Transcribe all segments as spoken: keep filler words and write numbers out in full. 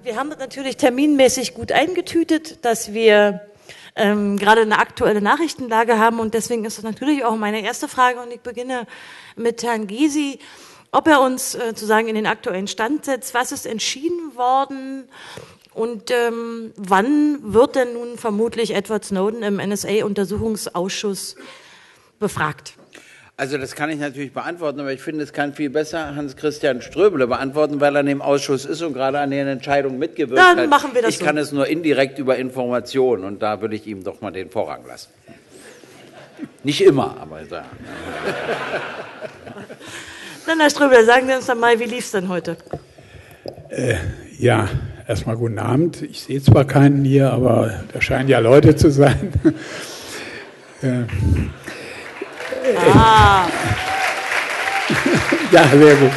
Wir haben das natürlich terminmäßig gut eingetütet, dass wir ähm, gerade eine aktuelle Nachrichtenlage haben und deswegen ist das natürlich auch meine erste Frage und ich beginne mit Herrn Gysi, ob er uns äh, sozusagen in den aktuellen Stand setzt, was ist entschieden worden und ähm, wann wird denn nun vermutlich Edward Snowden im N S A-Untersuchungsausschuss befragt? Also das kann ich natürlich beantworten, aber ich finde, es kann viel besser Hans-Christian Ströbele beantworten, weil er in dem Ausschuss ist und gerade an den Entscheidungen mitgewirkt hat. Dann machen wir das Ich so. kann es nur indirekt über Informationen und da würde ich ihm doch mal den Vorrang lassen. Nicht immer, aber da. Dann, Herr Ströbele, sagen Sie uns doch mal, wie lief es denn heute? Äh, ja, erstmal guten Abend. Ich sehe zwar keinen hier, aber da scheinen ja Leute zu sein. äh, Ah. Ja, sehr gut.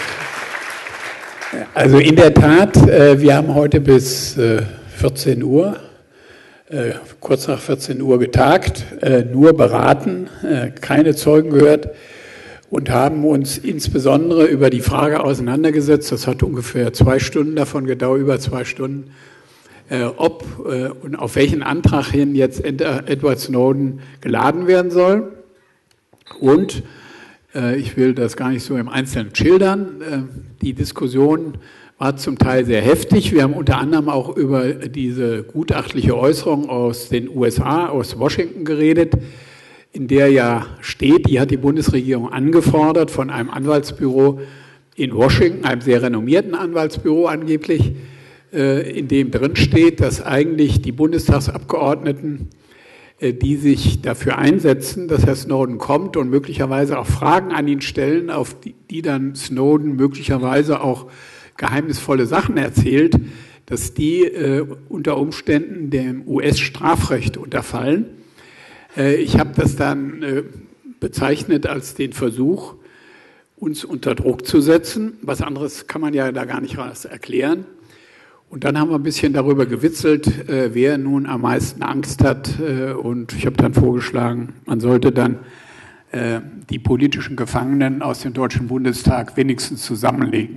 Also in der Tat, wir haben heute bis vierzehn Uhr, kurz nach vierzehn Uhr getagt, nur beraten, keine Zeugen gehört und haben uns insbesondere über die Frage auseinandergesetzt, das hat ungefähr zwei Stunden davon gedauert, über zwei Stunden, ob und auf welchen Antrag hin jetzt Edward Snowden geladen werden soll. Und äh, ich will das gar nicht so im Einzelnen schildern. Äh, die Diskussion war zum Teil sehr heftig. Wir haben unter anderem auch über diese gutachtliche Äußerung aus den U S A, aus Washington geredet, in der ja steht, die hat die Bundesregierung angefordert von einem Anwaltsbüro in Washington, einem sehr renommierten Anwaltsbüro angeblich, äh, in dem drin steht, dass eigentlich die Bundestagsabgeordneten, die sich dafür einsetzen, dass Herr Snowden kommt und möglicherweise auch Fragen an ihn stellen, auf die, die dann Snowden möglicherweise auch geheimnisvolle Sachen erzählt, dass die äh, unter Umständen dem U S-Strafrecht unterfallen. Äh, ich habe das dann äh, bezeichnet als den Versuch, uns unter Druck zu setzen. Was anderes kann man ja da gar nicht erklären. Und dann haben wir ein bisschen darüber gewitzelt, äh, wer nun am meisten Angst hat. Äh, und ich habe dann vorgeschlagen, man sollte dann äh, die politischen Gefangenen aus dem Deutschen Bundestag wenigstens zusammenlegen.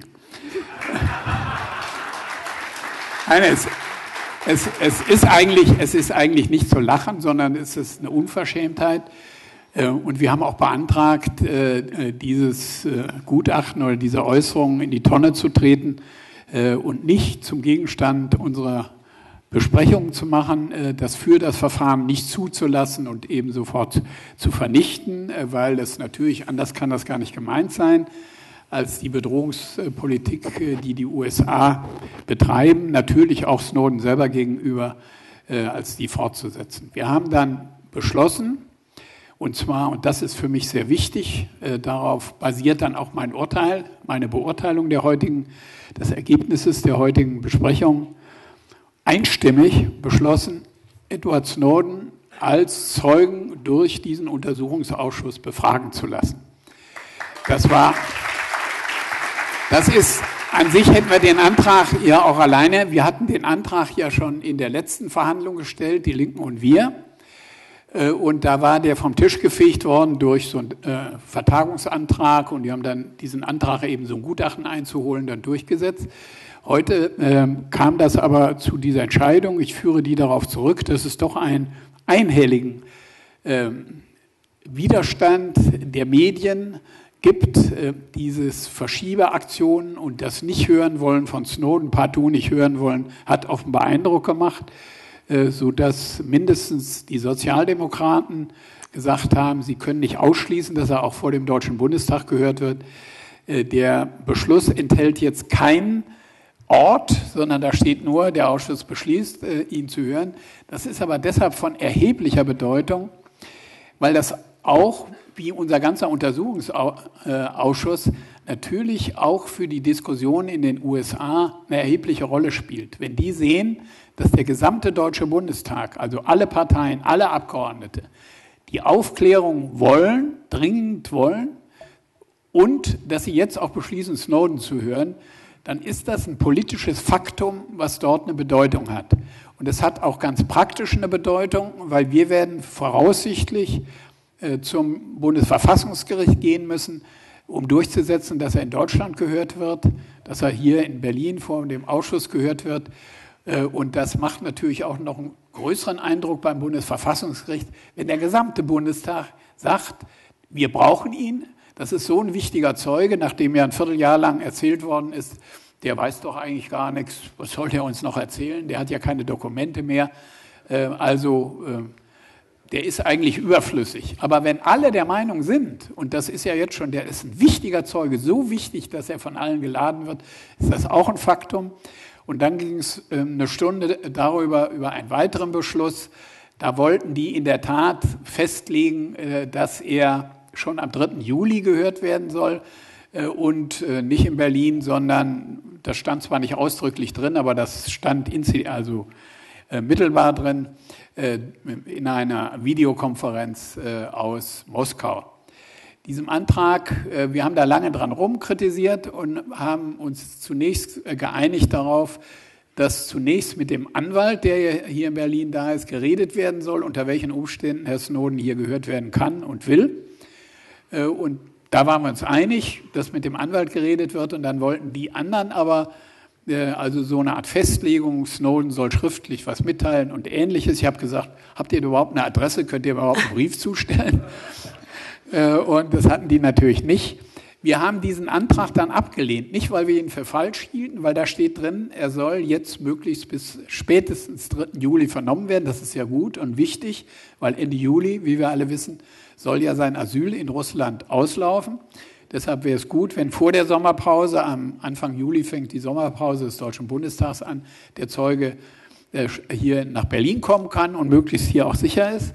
Nein, es, es, es, ist eigentlich, es ist eigentlich nicht zu lachen, sondern es ist eine Unverschämtheit. Äh, und wir haben auch beantragt, äh, dieses äh, Gutachten oder diese Äußerungen in die Tonne zu treten und nicht zum Gegenstand unserer Besprechungen zu machen, das für das Verfahren nicht zuzulassen und eben sofort zu vernichten, weil das natürlich, anders kann das gar nicht gemeint sein, als die Bedrohungspolitik, die die U S A betreiben, natürlich auch Snowden selber gegenüber, als die fortzusetzen. Wir haben dann beschlossen, und zwar, und das ist für mich sehr wichtig, äh, darauf basiert dann auch mein Urteil, meine Beurteilung der heutigen, des Ergebnisses der heutigen Besprechung, einstimmig beschlossen, Edward Snowden als Zeugen durch diesen Untersuchungsausschuss befragen zu lassen. Das war, das ist, an sich hätten wir den Antrag ja auch alleine, wir hatten den Antrag ja schon in der letzten Verhandlung gestellt, die Linken und wir. Und da war der vom Tisch gefegt worden durch so einen äh, Vertagungsantrag und die haben dann diesen Antrag eben so ein Gutachten einzuholen, dann durchgesetzt. Heute äh, kam das aber zu dieser Entscheidung, ich führe die darauf zurück, dass es doch einen einhelligen äh, Widerstand der Medien gibt, äh, dieses Verschiebeaktionen und das Nicht-Hören-Wollen von Snowden, partout nicht hören wollen, hat offenbar Eindruck gemacht, sodass mindestens die Sozialdemokraten gesagt haben, sie können nicht ausschließen, dass er auch vor dem Deutschen Bundestag gehört wird. Der Beschluss enthält jetzt keinen Ort, sondern da steht nur, der Ausschuss beschließt, ihn zu hören. Das ist aber deshalb von erheblicher Bedeutung, weil das auch, wie unser ganzer Untersuchungsausschuss, natürlich auch für die Diskussion in den U S A eine erhebliche Rolle spielt. Wenn die sehen, dass der gesamte Deutsche Bundestag, also alle Parteien, alle Abgeordnete, die Aufklärung wollen, dringend wollen und dass sie jetzt auch beschließen, Snowden zu hören, dann ist das ein politisches Faktum, was dort eine Bedeutung hat. Und es hat auch ganz praktisch eine Bedeutung, weil wir werden voraussichtlich äh, zum Bundesverfassungsgericht gehen müssen, um durchzusetzen, dass er in Deutschland gehört wird, dass er hier in Berlin vor dem Ausschuss gehört wird. Und das macht natürlich auch noch einen größeren Eindruck beim Bundesverfassungsgericht, wenn der gesamte Bundestag sagt, wir brauchen ihn. Das ist so ein wichtiger Zeuge, nachdem ja ein Vierteljahr lang erzählt worden ist, der weiß doch eigentlich gar nichts, was soll der uns noch erzählen? Der hat ja keine Dokumente mehr. Also der ist eigentlich überflüssig. Aber wenn alle der Meinung sind, und das ist ja jetzt schon, der ist ein wichtiger Zeuge, so wichtig, dass er von allen geladen wird, ist das auch ein Faktum. Und dann ging es eine Stunde darüber, über einen weiteren Beschluss. Da wollten die in der Tat festlegen, dass er schon am dritten Juli gehört werden soll und nicht in Berlin, sondern, das stand zwar nicht ausdrücklich drin, aber das stand in, also mittelbar drin, in einer Videokonferenz aus Moskau. Diesem Antrag, wir haben da lange dran rumkritisiert und haben uns zunächst geeinigt darauf, dass zunächst mit dem Anwalt, der hier in Berlin da ist, geredet werden soll, unter welchen Umständen Herr Snowden hier gehört werden kann und will. Und da waren wir uns einig, dass mit dem Anwalt geredet wird, und dann wollten die anderen aber also so eine Art Festlegung, Snowden soll schriftlich was mitteilen und Ähnliches. Ich habe gesagt, habt ihr überhaupt eine Adresse, könnt ihr überhaupt einen Brief zustellen? Und das hatten die natürlich nicht. Wir haben diesen Antrag dann abgelehnt, nicht weil wir ihn für falsch hielten, weil da steht drin, er soll jetzt möglichst bis spätestens dritten Juli vernommen werden. Das ist ja gut und wichtig, weil Ende Juli, wie wir alle wissen, soll ja sein Asyl in Russland auslaufen. Deshalb wäre es gut, wenn vor der Sommerpause, am Anfang Juli fängt die Sommerpause des Deutschen Bundestags an, der Zeuge hier nach Berlin kommen kann und möglichst hier auch sicher ist.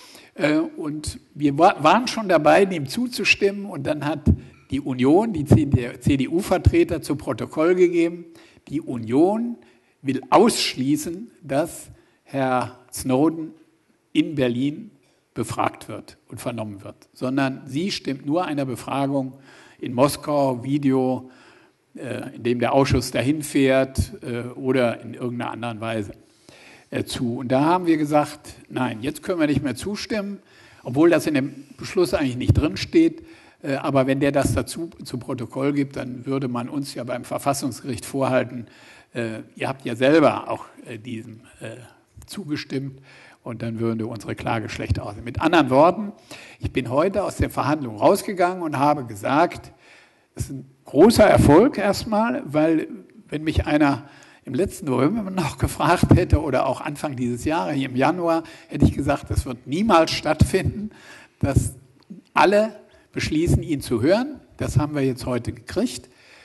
Und wir waren schon dabei, dem zuzustimmen, und dann hat die Union, die C D U-Vertreter zu Protokoll gegeben, die Union will ausschließen, dass Herr Snowden in Berlin befragt wird und vernommen wird, sondern sie stimmt nur einer Befragung in Moskau, Video, äh, in dem der Ausschuss dahin fährt äh, oder in irgendeiner anderen Weise äh, zu. Und da haben wir gesagt, nein, jetzt können wir nicht mehr zustimmen, obwohl das in dem Beschluss eigentlich nicht drin steht. Äh, aber wenn der das dazu zu Protokoll gibt, dann würde man uns ja beim Verfassungsgericht vorhalten, äh, ihr habt ja selber auch äh, diesem äh, zugestimmt. Und dann würde unsere Klage schlecht aussehen. Mit anderen Worten, ich bin heute aus der Verhandlung rausgegangen und habe gesagt, das ist ein großer Erfolg erstmal, weil wenn mich einer im letzten November noch gefragt hätte oder auch Anfang dieses Jahres, hier im Januar, hätte ich gesagt, das wird niemals stattfinden, dass alle beschließen, ihn zu hören. Das haben wir jetzt heute gekriegt.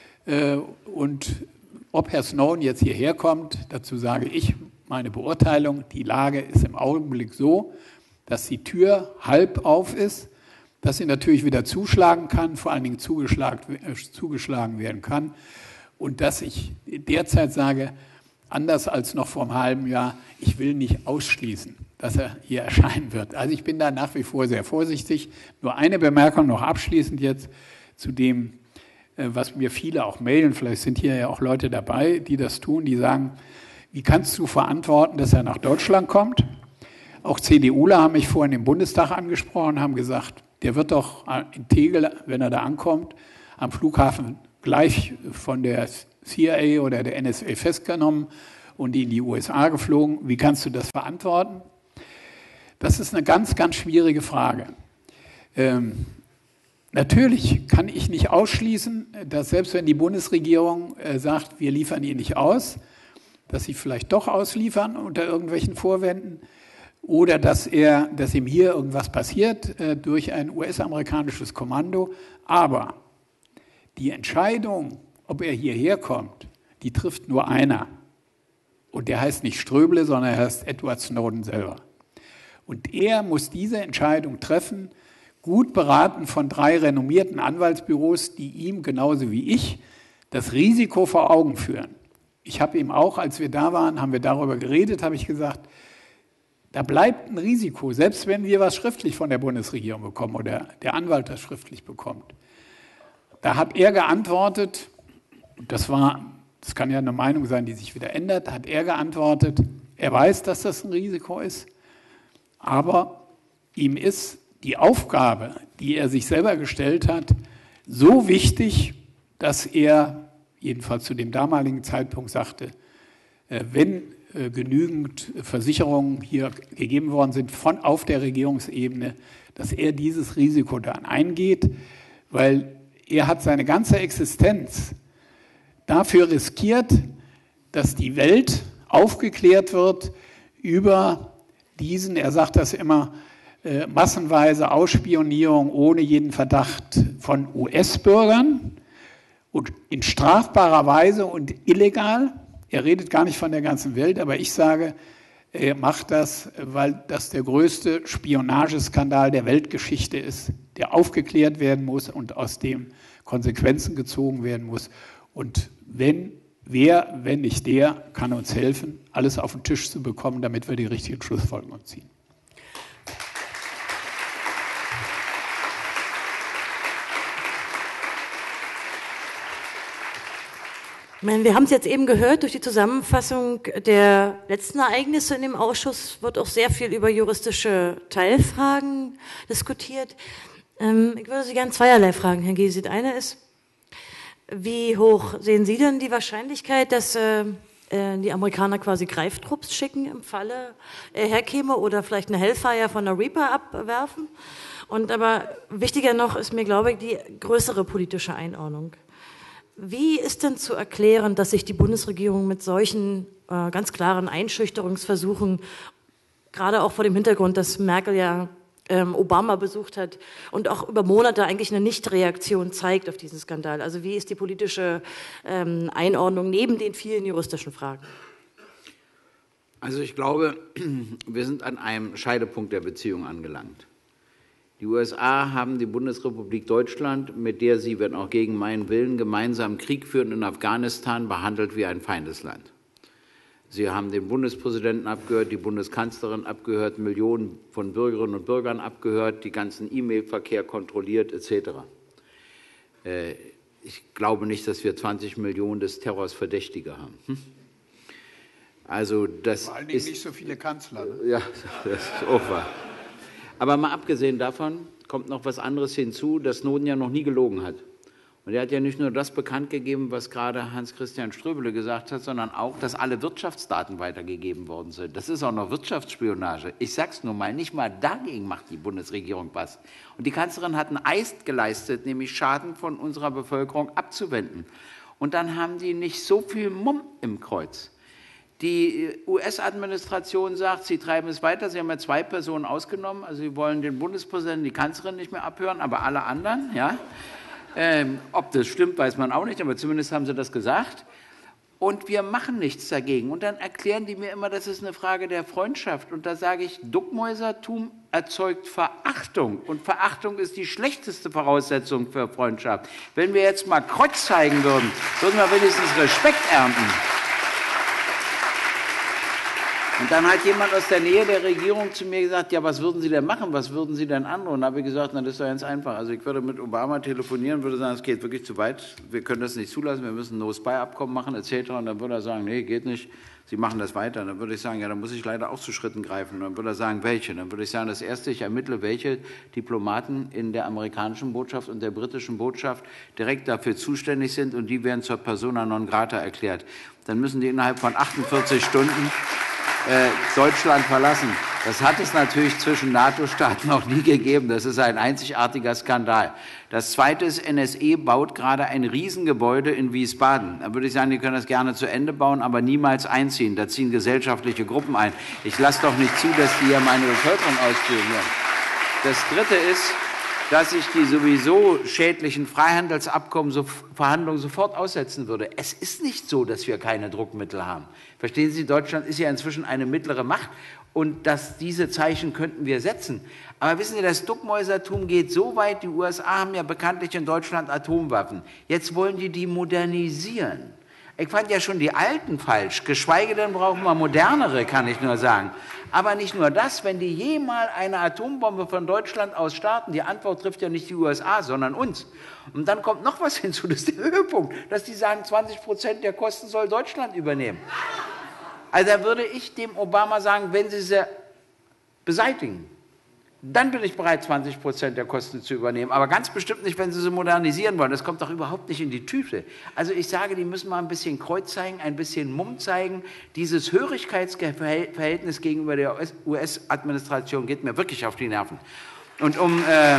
Und ob Herr Snowden jetzt hierher kommt, dazu sage ich, meine Beurteilung, die Lage ist im Augenblick so, dass die Tür halb auf ist, dass sie natürlich wieder zuschlagen kann, vor allen Dingen zugeschlagen, äh, zugeschlagen werden kann, und dass ich derzeit sage, anders als noch vor einem halben Jahr, ich will nicht ausschließen, dass er hier erscheinen wird. Also ich bin da nach wie vor sehr vorsichtig. Nur eine Bemerkung noch abschließend jetzt zu dem, äh, was mir viele auch mailen, vielleicht sind hier ja auch Leute dabei, die das tun, die sagen, wie kannst du verantworten, dass er nach Deutschland kommt? Auch CDUler haben mich vorhin im Bundestag angesprochen, haben gesagt, der wird doch in Tegel, wenn er da ankommt, am Flughafen gleich von der C I A oder der N S A festgenommen und in die U S A geflogen. Wie kannst du das verantworten? Das ist eine ganz, ganz schwierige Frage. Ähm, natürlich kann ich nicht ausschließen, dass selbst wenn die Bundesregierung äh, sagt, wir liefern ihn nicht aus, dass sie vielleicht doch ausliefern unter irgendwelchen Vorwänden oder dass, er, dass ihm hier irgendwas passiert äh, durch ein U S-amerikanisches Kommando. Aber die Entscheidung, ob er hierher kommt, die trifft nur einer. Und der heißt nicht Ströbele, sondern er heißt Edward Snowden selber. Und er muss diese Entscheidung treffen, gut beraten von drei renommierten Anwaltsbüros, die ihm genauso wie ich das Risiko vor Augen führen. Ich habe ihm auch, als wir da waren, haben wir darüber geredet, habe ich gesagt, da bleibt ein Risiko, selbst wenn wir was schriftlich von der Bundesregierung bekommen oder der Anwalt das schriftlich bekommt. Da hat er geantwortet, das war, das kann ja eine Meinung sein, die sich wieder ändert, hat er geantwortet, er weiß, dass das ein Risiko ist, aber ihm ist die Aufgabe, die er sich selber gestellt hat, so wichtig, dass er jedenfalls zu dem damaligen Zeitpunkt sagte, wenn genügend Versicherungen hier gegeben worden sind von auf der Regierungsebene, dass er dieses Risiko dann eingeht, weil er hat seine ganze Existenz dafür riskiert, dass die Welt aufgeklärt wird über diesen, er sagt das immer, äh, massenweise Ausspionierung ohne jeden Verdacht von U S-Bürgern und in strafbarer Weise und illegal. Er redet gar nicht von der ganzen Welt, aber ich sage, er macht das, weil das der größte Spionageskandal der Weltgeschichte ist, der aufgeklärt werden muss und aus dem Konsequenzen gezogen werden muss. Und wenn, wer, wenn nicht der, kann uns helfen, alles auf den Tisch zu bekommen, damit wir die richtigen Schlussfolgerungen ziehen. Ich meine, wir haben es jetzt eben gehört, durch die Zusammenfassung der letzten Ereignisse in dem Ausschuss wird auch sehr viel über juristische Teilfragen diskutiert. Ähm, ich würde Sie gerne zweierlei fragen, Herr Gysi. Das eine ist, wie hoch sehen Sie denn die Wahrscheinlichkeit, dass äh, die Amerikaner quasi Greiftrupps schicken im Falle er herkäme oder vielleicht eine Hellfire von der Reaper abwerfen? Und aber wichtiger noch ist mir, glaube ich, die größere politische Einordnung. Wie ist denn zu erklären, dass sich die Bundesregierung mit solchen äh, ganz klaren Einschüchterungsversuchen, gerade auch vor dem Hintergrund, dass Merkel ja ähm, Obama besucht hat und auch über Monate eigentlich eine Nichtreaktion zeigt auf diesen Skandal? Also wie ist die politische ähm, Einordnung neben den vielen juristischen Fragen? Also ich glaube, wir sind an einem Scheidepunkt der Beziehung angelangt. Die U S A haben die Bundesrepublik Deutschland, mit der sie, wenn auch gegen meinen Willen, gemeinsam Krieg führen in Afghanistan, behandelt wie ein Feindesland. Sie haben den Bundespräsidenten abgehört, die Bundeskanzlerin abgehört, Millionen von Bürgerinnen und Bürgern abgehört, die ganzen E-Mail-Verkehr kontrolliert et cetera. Ich glaube nicht, dass wir zwanzig Millionen des Terrors Verdächtige haben. Hm? Also das Vor allen Dingen ist, nicht so viele Kanzler. Ne? Ja, das ist auch wahr. Aber mal abgesehen davon kommt noch was anderes hinzu, dass Snowden ja noch nie gelogen hat. Und er hat ja nicht nur das bekannt gegeben, was gerade Hans-Christian Ströbele gesagt hat, sondern auch, dass alle Wirtschaftsdaten weitergegeben worden sind. Das ist auch noch Wirtschaftsspionage. Ich sag's nur mal, nicht mal dagegen macht die Bundesregierung was. Und die Kanzlerin hat einen Eid geleistet, nämlich Schaden von unserer Bevölkerung abzuwenden. Und dann haben die nicht so viel Mumm im Kreuz. Die U S-Administration sagt, sie treiben es weiter. Sie haben ja zwei Personen ausgenommen. Also sie wollen den Bundespräsidenten, die Kanzlerin nicht mehr abhören, aber alle anderen. Ja. Ähm, ob das stimmt, weiß man auch nicht, aber zumindest haben sie das gesagt. Und wir machen nichts dagegen. Und dann erklären die mir immer, das ist eine Frage der Freundschaft. Und da sage ich, Duckmäusertum erzeugt Verachtung. Und Verachtung ist die schlechteste Voraussetzung für Freundschaft. Wenn wir jetzt mal Kreuz zeigen würden, würden wir wenigstens Respekt ernten. Und dann hat jemand aus der Nähe der Regierung zu mir gesagt, ja, was würden Sie denn machen, was würden Sie denn andere? Und da habe ich gesagt, na, das ist doch ganz einfach. Also ich würde mit Obama telefonieren, würde sagen, es geht wirklich zu weit, wir können das nicht zulassen, wir müssen ein No-Spy-Abkommen machen, et cetera. Und dann würde er sagen, nee, geht nicht, Sie machen das weiter. Und dann würde ich sagen, ja, dann muss ich leider auch zu Schritten greifen. Und dann würde er sagen, welche? Dann würde ich sagen, das Erste, ich ermittle, welche Diplomaten in der amerikanischen Botschaft und der britischen Botschaft direkt dafür zuständig sind und die werden zur Persona non grata erklärt. Dann müssen die innerhalb von achtundvierzig Stunden Deutschland verlassen. Das hat es natürlich zwischen NATO-Staaten noch nie gegeben. Das ist ein einzigartiger Skandal. Das Zweite ist, N S E baut gerade ein Riesengebäude in Wiesbaden. Da würde ich sagen, die können das gerne zu Ende bauen, aber niemals einziehen. Da ziehen gesellschaftliche Gruppen ein. Ich lasse doch nicht zu, dass die hier meine Bevölkerung ausspionieren. Das Dritte ist, dass ich die sowieso schädlichen Freihandelsabkommen, so Verhandlungen sofort aussetzen würde. Es ist nicht so, dass wir keine Druckmittel haben. Verstehen Sie, Deutschland ist ja inzwischen eine mittlere Macht und dass diese Zeichen könnten wir setzen. Aber wissen Sie, das Duckmäusertum geht so weit, die U S A haben ja bekanntlich in Deutschland Atomwaffen. Jetzt wollen die die modernisieren. Ich fand ja schon die alten falsch, geschweige denn brauchen wir modernere, kann ich nur sagen. Aber nicht nur das, wenn die jemals eine Atombombe von Deutschland aus starten, die Antwort trifft ja nicht die U S A, sondern uns. Und dann kommt noch was hinzu, das ist der Höhepunkt, dass die sagen, zwanzig Prozent der Kosten soll Deutschland übernehmen. Also da würde ich dem Obama sagen, wenn Sie sie beseitigen, Dann bin ich bereit, zwanzig Prozent der Kosten zu übernehmen. Aber ganz bestimmt nicht, wenn Sie sie modernisieren wollen. Das kommt doch überhaupt nicht in die Tüte. Also ich sage, die müssen mal ein bisschen Kreuz zeigen, ein bisschen Mumm zeigen. Dieses Hörigkeitsverhältnis gegenüber der U S-Administration geht mir wirklich auf die Nerven. Und um... Äh,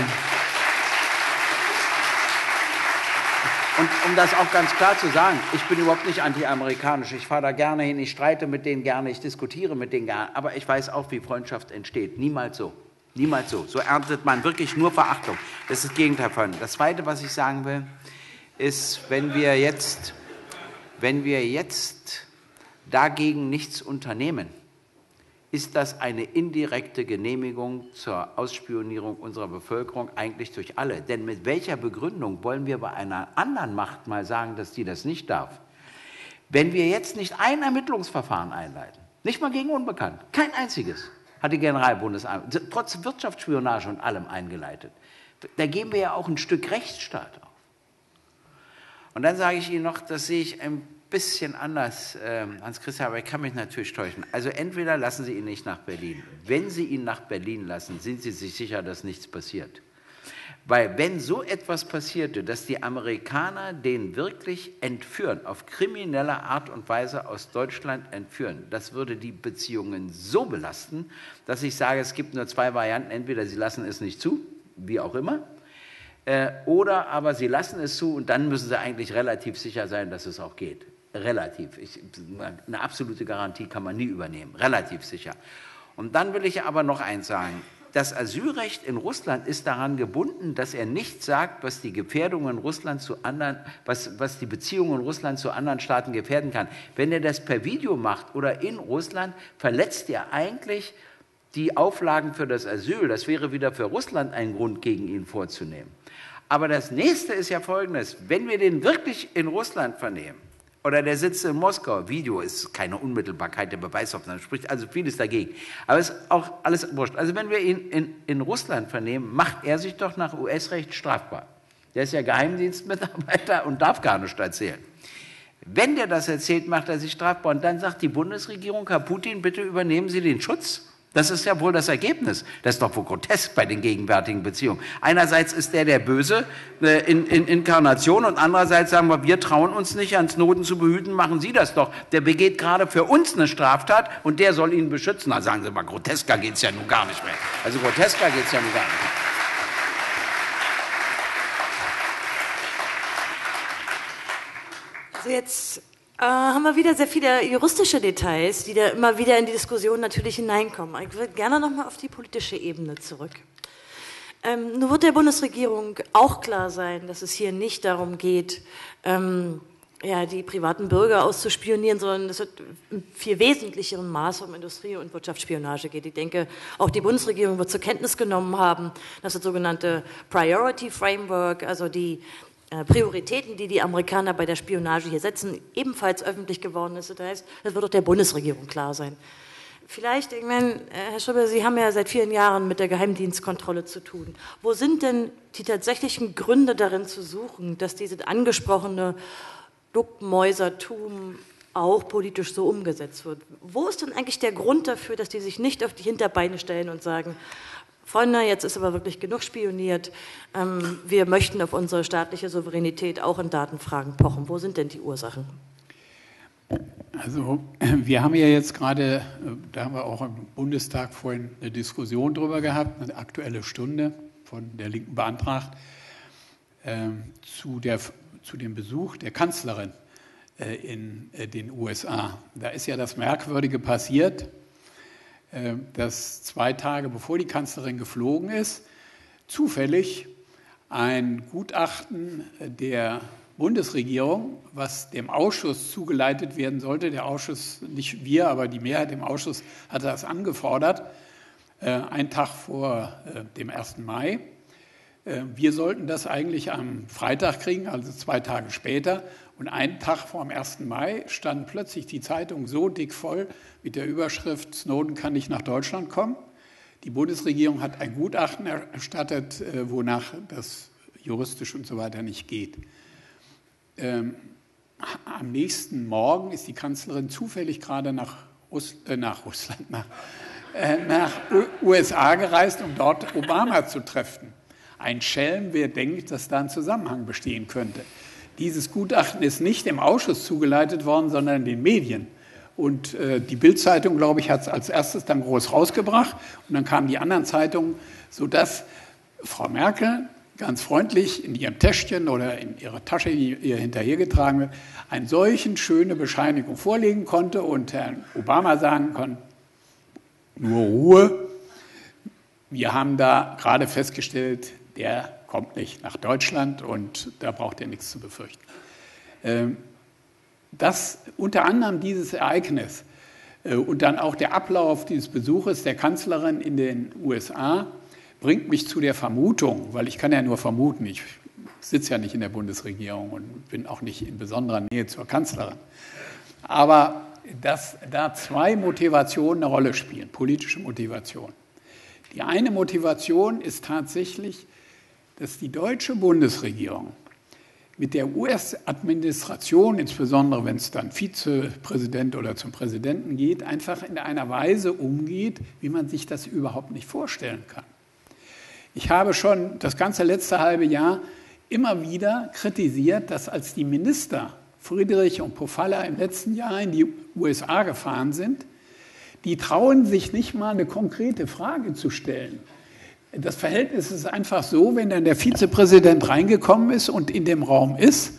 Und um das auch ganz klar zu sagen, ich bin überhaupt nicht anti-amerikanisch. Ich fahre da gerne hin, ich streite mit denen gerne, ich diskutiere mit denen gerne. Aber ich weiß auch, wie Freundschaft entsteht. Niemals so. Niemals so. So erntet man wirklich nur Verachtung. Das ist das Gegenteil von. Das Zweite, was ich sagen will, ist, wenn wir jetzt, wenn wir jetzt dagegen nichts unternehmen, ist das eine indirekte Genehmigung zur Ausspionierung unserer Bevölkerung eigentlich durch alle. Denn mit welcher Begründung wollen wir bei einer anderen Macht mal sagen, dass die das nicht darf? Wenn wir jetzt nicht ein Ermittlungsverfahren einleiten, nicht mal gegen Unbekannt, kein einziges, hat die Generalbundesanwalt, trotz Wirtschaftsspionage und allem eingeleitet, da geben wir ja auch ein Stück Rechtsstaat auf. Und dann sage ich Ihnen noch, das sehe ich ein bisschen anders, äh, Hans-Christian, aber ich kann mich natürlich täuschen. Also entweder lassen Sie ihn nicht nach Berlin. Wenn Sie ihn nach Berlin lassen, sind Sie sich sicher, dass nichts passiert. Weil wenn so etwas passierte, dass die Amerikaner den wirklich entführen, auf kriminelle Art und Weise aus Deutschland entführen, das würde die Beziehungen so belasten, dass ich sage, es gibt nur zwei Varianten. Entweder Sie lassen es nicht zu, wie auch immer, äh, oder aber Sie lassen es zu und dann müssen Sie eigentlich relativ sicher sein, dass es auch geht. Relativ. Ich, eine absolute Garantie kann man nie übernehmen. Relativ sicher. Und dann will ich aber noch eins sagen. Das Asylrecht in Russland ist daran gebunden, dass er nicht sagt, was die Gefährdungen Russlands zu anderen, was, was die Beziehungen Russlands zu anderen Staaten gefährden kann. Wenn er das per Video macht oder in Russland, verletzt er eigentlich die Auflagen für das Asyl. Das wäre wieder für Russland ein Grund, gegen ihn vorzunehmen. Aber das Nächste ist ja Folgendes. Wenn wir den wirklich in Russland vernehmen, oder der sitzt in Moskau. Video ist keine Unmittelbarkeit der Beweisaufnahme, spricht also vieles dagegen. Aber es ist auch alles wurscht. Also wenn wir ihn in, in Russland vernehmen, macht er sich doch nach U S-Recht strafbar. Der ist ja Geheimdienstmitarbeiter und darf gar nicht erzählen. Wenn der das erzählt, macht er sich strafbar. Und dann sagt die Bundesregierung, Herr Putin, bitte übernehmen Sie den Schutz. Das ist ja wohl das Ergebnis. Das ist doch wohl grotesk bei den gegenwärtigen Beziehungen. Einerseits ist der der Böse äh, in, in Inkarnation und andererseits sagen wir, wir trauen uns nicht, Herrn Snowden zu behüten, machen Sie das doch. Der begeht gerade für uns eine Straftat und der soll ihn beschützen. Na, sagen Sie mal, grotesker geht es ja nun gar nicht mehr. Also grotesker geht es ja nun gar nicht mehr. Also jetzt äh, haben wir wieder sehr viele juristische Details, die da immer wieder in die Diskussion natürlich hineinkommen. Ich würde gerne noch mal auf die politische Ebene zurück. Ähm, nun wird der Bundesregierung auch klar sein, dass es hier nicht darum geht, ähm, ja, die privaten Bürger auszuspionieren, sondern es wird in viel wesentlicherem Maße um Industrie- und Wirtschaftsspionage geht. Ich denke, auch die Bundesregierung wird zur Kenntnis genommen haben, dass das sogenannte Priority Framework, also die Prioritäten, die die Amerikaner bei der Spionage hier setzen, ebenfalls öffentlich geworden ist. Das heißt, das wird auch der Bundesregierung klar sein. Vielleicht, ich meine, Herr Schröber, Sie haben ja seit vielen Jahren mit der Geheimdienstkontrolle zu tun. Wo sind denn die tatsächlichen Gründe darin zu suchen, dass dieses angesprochene Duckmäusertum auch politisch so umgesetzt wird? Wo ist denn eigentlich der Grund dafür, dass die sich nicht auf die Hinterbeine stellen und sagen, Freunde, jetzt ist aber wirklich genug spioniert. Ähm, wir möchten auf unsere staatliche Souveränität auch in Datenfragen pochen. Wo sind denn die Ursachen? Also wir haben ja jetzt gerade, da haben wir auch im Bundestag vorhin eine Diskussion drüber gehabt, eine aktuelle Stunde von der Linken beantragt, äh, zu, der, zu dem Besuch der Kanzlerin äh, in äh, den U S A. Da ist ja das Merkwürdige passiert, dass zwei Tage bevor die Kanzlerin geflogen ist, zufällig ein Gutachten der Bundesregierung, was dem Ausschuss zugeleitet werden sollte, der Ausschuss, nicht wir, aber die Mehrheit im Ausschuss hatte das angefordert, einen Tag vor dem ersten Mai. Wir sollten das eigentlich am Freitag kriegen, also zwei Tage später. Und einen Tag vor dem ersten Mai stand plötzlich die Zeitung so dick voll mit der Überschrift Snowden kann nicht nach Deutschland kommen. Die Bundesregierung hat ein Gutachten erstattet, wonach das juristisch und so weiter nicht geht. Ähm, am nächsten Morgen ist die Kanzlerin zufällig gerade nach, Russ- äh, nach Russland, nach, äh, nach U S A gereist, um dort Obama zu treffen. Ein Schelm, wer denkt, dass da ein Zusammenhang bestehen könnte. Dieses Gutachten ist nicht im Ausschuss zugeleitet worden, sondern in den Medien. Und äh, die Bild-Zeitung, glaube ich, hat es als erstes dann groß rausgebracht. Und dann kamen die anderen Zeitungen, sodass Frau Merkel ganz freundlich in ihrem Täschchen oder in ihrer Tasche, die ihr hinterhergetragen wird, eine solchen schöne Bescheinigung vorlegen konnte und Herrn Obama sagen konnte, nur Ruhe, wir haben da gerade festgestellt, der kommt nicht nach Deutschland und da braucht er nichts zu befürchten. Das, unter anderem dieses Ereignis und dann auch der Ablauf dieses Besuches der Kanzlerin in den U S A bringt mich zu der Vermutung, weil ich kann ja nur vermuten, ich sitze ja nicht in der Bundesregierung und bin auch nicht in besonderer Nähe zur Kanzlerin, aber dass da zwei Motivationen eine Rolle spielen, politische Motivationen. Die eine Motivation ist tatsächlich, dass die deutsche Bundesregierung mit der U S-Administration, insbesondere wenn es dann Vizepräsident oder zum Präsidenten geht, einfach in einer Weise umgeht, wie man sich das überhaupt nicht vorstellen kann. Ich habe schon das ganze letzte halbe Jahr immer wieder kritisiert, dass als die Minister Friedrich und Pofalla im letzten Jahr in die U S A gefahren sind, die trauen sich nicht mal eine konkrete Frage zu stellen. Das Verhältnis ist einfach so, wenn dann der Vizepräsident reingekommen ist und in dem Raum ist,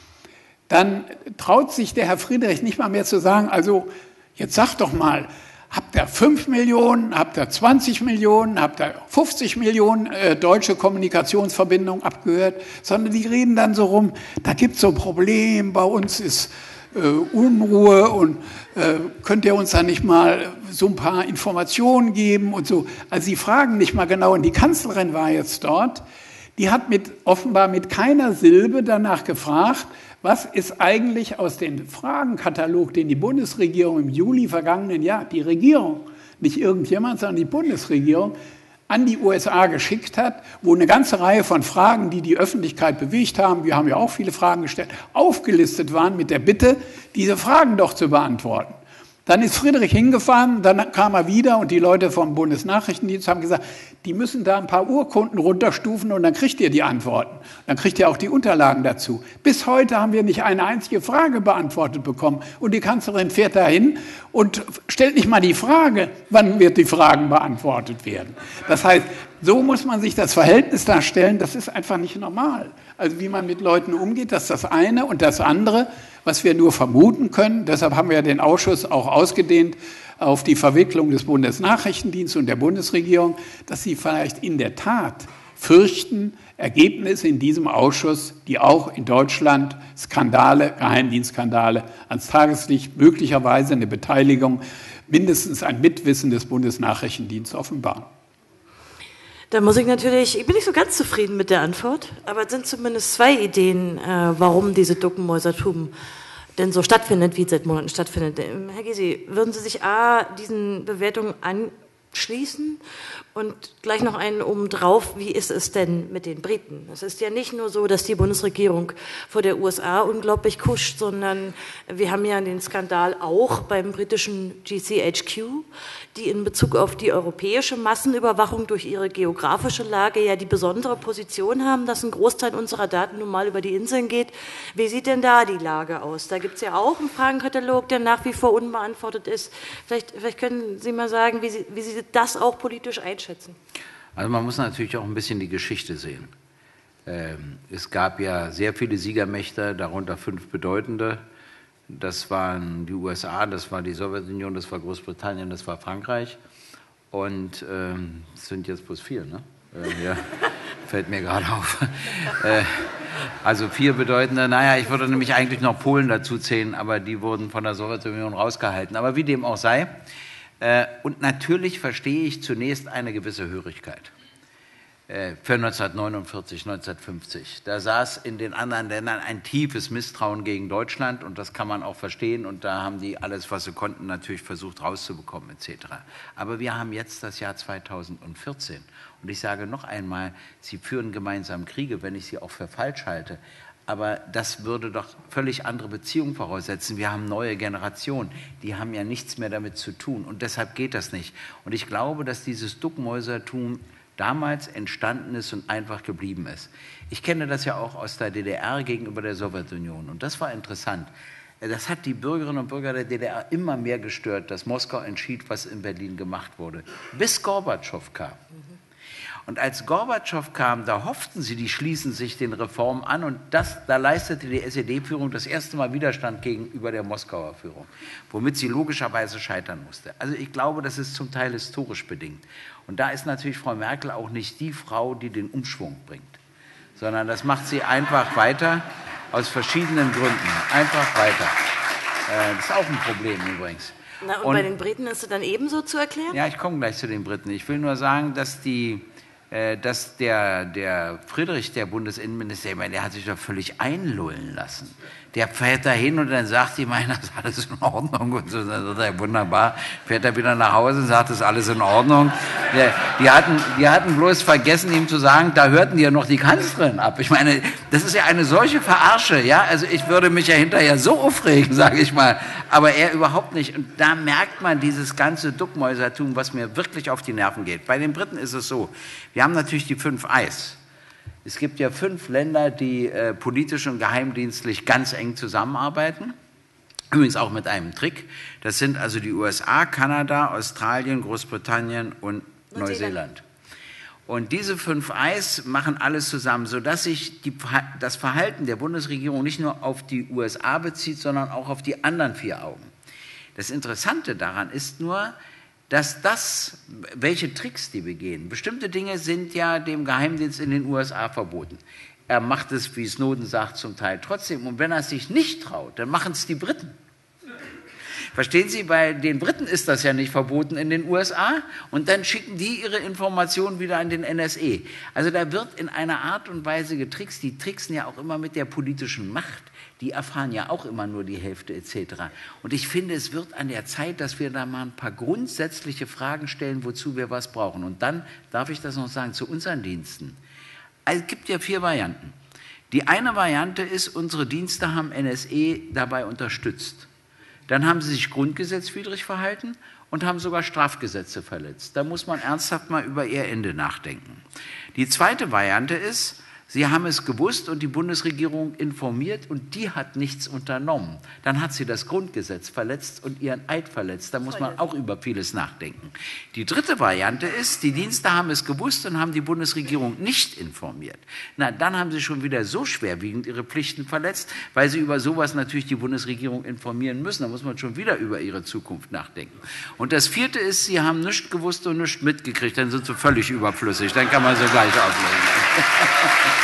dann traut sich der Herr Friedrich nicht mal mehr zu sagen, also jetzt sag doch mal, habt ihr fünf Millionen, habt ihr zwanzig Millionen, habt ihr fünfzig Millionen äh, deutsche Kommunikationsverbindungen abgehört, sondern die reden dann so rum, da gibt es so ein Problem, bei uns ist äh, Unruhe und äh, könnt ihr uns da nicht mal so ein paar Informationen geben und so. Also sie fragen nicht mal genau, und die Kanzlerin war jetzt dort, die hat mit, offenbar mit keiner Silbe danach gefragt, was ist eigentlich aus dem Fragenkatalog, den die Bundesregierung im Juli vergangenen Jahr, die Regierung, nicht irgendjemand, sondern die Bundesregierung, an die U S A geschickt hat, wo eine ganze Reihe von Fragen, die die Öffentlichkeit bewegt haben, wir haben ja auch viele Fragen gestellt, aufgelistet waren mit der Bitte, diese Fragen doch zu beantworten. Dann ist Friedrich hingefahren, dann kam er wieder und die Leute vom Bundesnachrichtendienst haben gesagt, die müssen da ein paar Urkunden runterstufen und dann kriegt ihr die Antworten. Dann kriegt ihr auch die Unterlagen dazu. Bis heute haben wir nicht eine einzige Frage beantwortet bekommen. Und die Kanzlerin fährt dahin und stellt nicht mal die Frage, wann wird die Fragen beantwortet werden. Das heißt, so muss man sich das Verhältnis darstellen, das ist einfach nicht normal. Also wie man mit Leuten umgeht, das ist das eine. Und das andere, was wir nur vermuten können, deshalb haben wir den Ausschuss auch ausgedehnt auf die Verwicklung des Bundesnachrichtendienstes und der Bundesregierung, dass sie vielleicht in der Tat fürchten, Ergebnisse in diesem Ausschuss, die auch in Deutschland Skandale, Geheimdienstskandale ans Tageslicht, möglicherweise eine Beteiligung, mindestens ein Mitwissen des Bundesnachrichtendienstes offenbaren. Da muss ich natürlich, ich bin nicht so ganz zufrieden mit der Antwort, aber es sind zumindest zwei Ideen, äh, warum diese Duckenmäusertum denn so stattfindet, wie es seit Monaten stattfindet. Herr Gysi, würden Sie sich A, diesen Bewertungen anschließen und gleich noch einen obendrauf, wie ist es denn mit den Briten? Es ist ja nicht nur so, dass die Bundesregierung vor der U S A unglaublich kuscht, sondern wir haben ja den Skandal auch beim britischen G C H Q, die in Bezug auf die europäische Massenüberwachung durch ihre geografische Lage ja die besondere Position haben, dass ein Großteil unserer Daten nun mal über die Inseln geht. Wie sieht denn da die Lage aus? Da gibt es ja auch einen Fragenkatalog, der nach wie vor unbeantwortet ist. Vielleicht, vielleicht können Sie mal sagen, wie Sie, wie Sie das auch politisch einschätzen. Also man muss natürlich auch ein bisschen die Geschichte sehen. Es gab ja sehr viele Siegermächte, darunter fünf bedeutende. Das waren die U S A, das war die Sowjetunion, das war Großbritannien, das war Frankreich. Und ähm, es sind jetzt bloß vier, ne? Äh, ja, fällt mir gerade auf. äh, also vier bedeutende, naja, ich würde nämlich eigentlich noch Polen dazu zählen, aber die wurden von der Sowjetunion rausgehalten. Aber wie dem auch sei. Äh, und natürlich verstehe ich zunächst eine gewisse Hörigkeit. Für neunzehnhundertneunundvierzig, neunzehnhundertfünfzig. Da saß in den anderen Ländern ein tiefes Misstrauen gegen Deutschland und das kann man auch verstehen und da haben die alles, was sie konnten, natürlich versucht rauszubekommen et cetera. Aber wir haben jetzt das Jahr zweitausendvierzehn und ich sage noch einmal, sie führen gemeinsam Kriege, wenn ich sie auch für falsch halte. Aber das würde doch völlig andere Beziehungen voraussetzen. Wir haben neue Generationen, die haben ja nichts mehr damit zu tun. Und deshalb geht das nicht. Und ich glaube, dass dieses Duckmäusertum damals entstanden ist und einfach geblieben ist. Ich kenne das ja auch aus der D D R gegenüber der Sowjetunion. Und das war interessant. Das hat die Bürgerinnen und Bürger der D D R immer mehr gestört, dass Moskau entschied, was in Berlin gemacht wurde. Bis Gorbatschow kam. Und als Gorbatschow kam, da hofften sie, die schließen sich den Reformen an. Und das, da leistete die S E D-Führung das erste Mal Widerstand gegenüber der Moskauer Führung, womit sie logischerweise scheitern musste. Also ich glaube, das ist zum Teil historisch bedingt. Und da ist natürlich Frau Merkel auch nicht die Frau, die den Umschwung bringt, sondern das macht sie einfach weiter, aus verschiedenen Gründen. Einfach weiter. Das ist auch ein Problem übrigens. Na, und, und bei den Briten ist es dann ebenso zu erklären? Ja, ich komme gleich zu den Briten. Ich will nur sagen, dass die... dass der, der Friedrich, der Bundesinnenminister, ich meine, der hat sich doch völlig einlullen lassen. Der fährt da hin und dann sagt ihm einer, ist alles in Ordnung? Und so, dann sagt er, wunderbar, fährt er wieder nach Hause und sagt, ist alles in Ordnung. Der, die, hatten, die hatten bloß vergessen, ihm zu sagen, da hörten die ja noch die Kanzlerin ab. Ich meine, das ist ja eine solche Verarsche, ja, also ich würde mich ja hinterher so aufregen, sage ich mal, aber er überhaupt nicht. Und da merkt man dieses ganze Duckmäusertum, was mir wirklich auf die Nerven geht. Bei den Briten ist es so, wir haben natürlich die fünf Eis. Es gibt ja fünf Länder, die äh, politisch und geheimdienstlich ganz eng zusammenarbeiten. Übrigens auch mit einem Trick. Das sind also die U S A, Kanada, Australien, Großbritannien und Neuseeland. Und diese fünf Eis machen alles zusammen, sodass sich die, das Verhalten der Bundesregierung nicht nur auf die U S A bezieht, sondern auch auf die anderen vier Augen. Das Interessante daran ist nur, dass das, welche Tricks die begehen, bestimmte Dinge sind ja dem Geheimdienst in den U S A verboten. Er macht es, wie Snowden sagt, zum Teil trotzdem. Und wenn er es sich nicht traut, dann machen es die Briten. Verstehen Sie, bei den Briten ist das ja nicht verboten in den U S A und dann schicken die ihre Informationen wieder an den N S A. Also da wird in einer Art und Weise getrickst. Die tricksen ja auch immer mit der politischen Macht. Die erfahren ja auch immer nur die Hälfte et cetera. Und ich finde, es wird an der Zeit, dass wir da mal ein paar grundsätzliche Fragen stellen, wozu wir was brauchen. Und dann darf ich das noch sagen, zu unseren Diensten. Also, es gibt ja vier Varianten. Die eine Variante ist, unsere Dienste haben N S A dabei unterstützt. Dann haben sie sich grundgesetzwidrig verhalten und haben sogar Strafgesetze verletzt. Da muss man ernsthaft mal über ihr Ende nachdenken. Die zweite Variante ist, sie haben es gewusst und die Bundesregierung informiert und die hat nichts unternommen. Dann hat sie das Grundgesetz verletzt und ihren Eid verletzt. Da muss man auch über vieles nachdenken. Die dritte Variante ist, die Dienste haben es gewusst und haben die Bundesregierung nicht informiert. Na, dann haben sie schon wieder so schwerwiegend ihre Pflichten verletzt, weil sie über sowas natürlich die Bundesregierung informieren müssen. Da muss man schon wieder über ihre Zukunft nachdenken. Und das vierte ist, sie haben nichts gewusst und nichts mitgekriegt. Dann sind sie völlig überflüssig. Dann kann man sie gleich auflösen.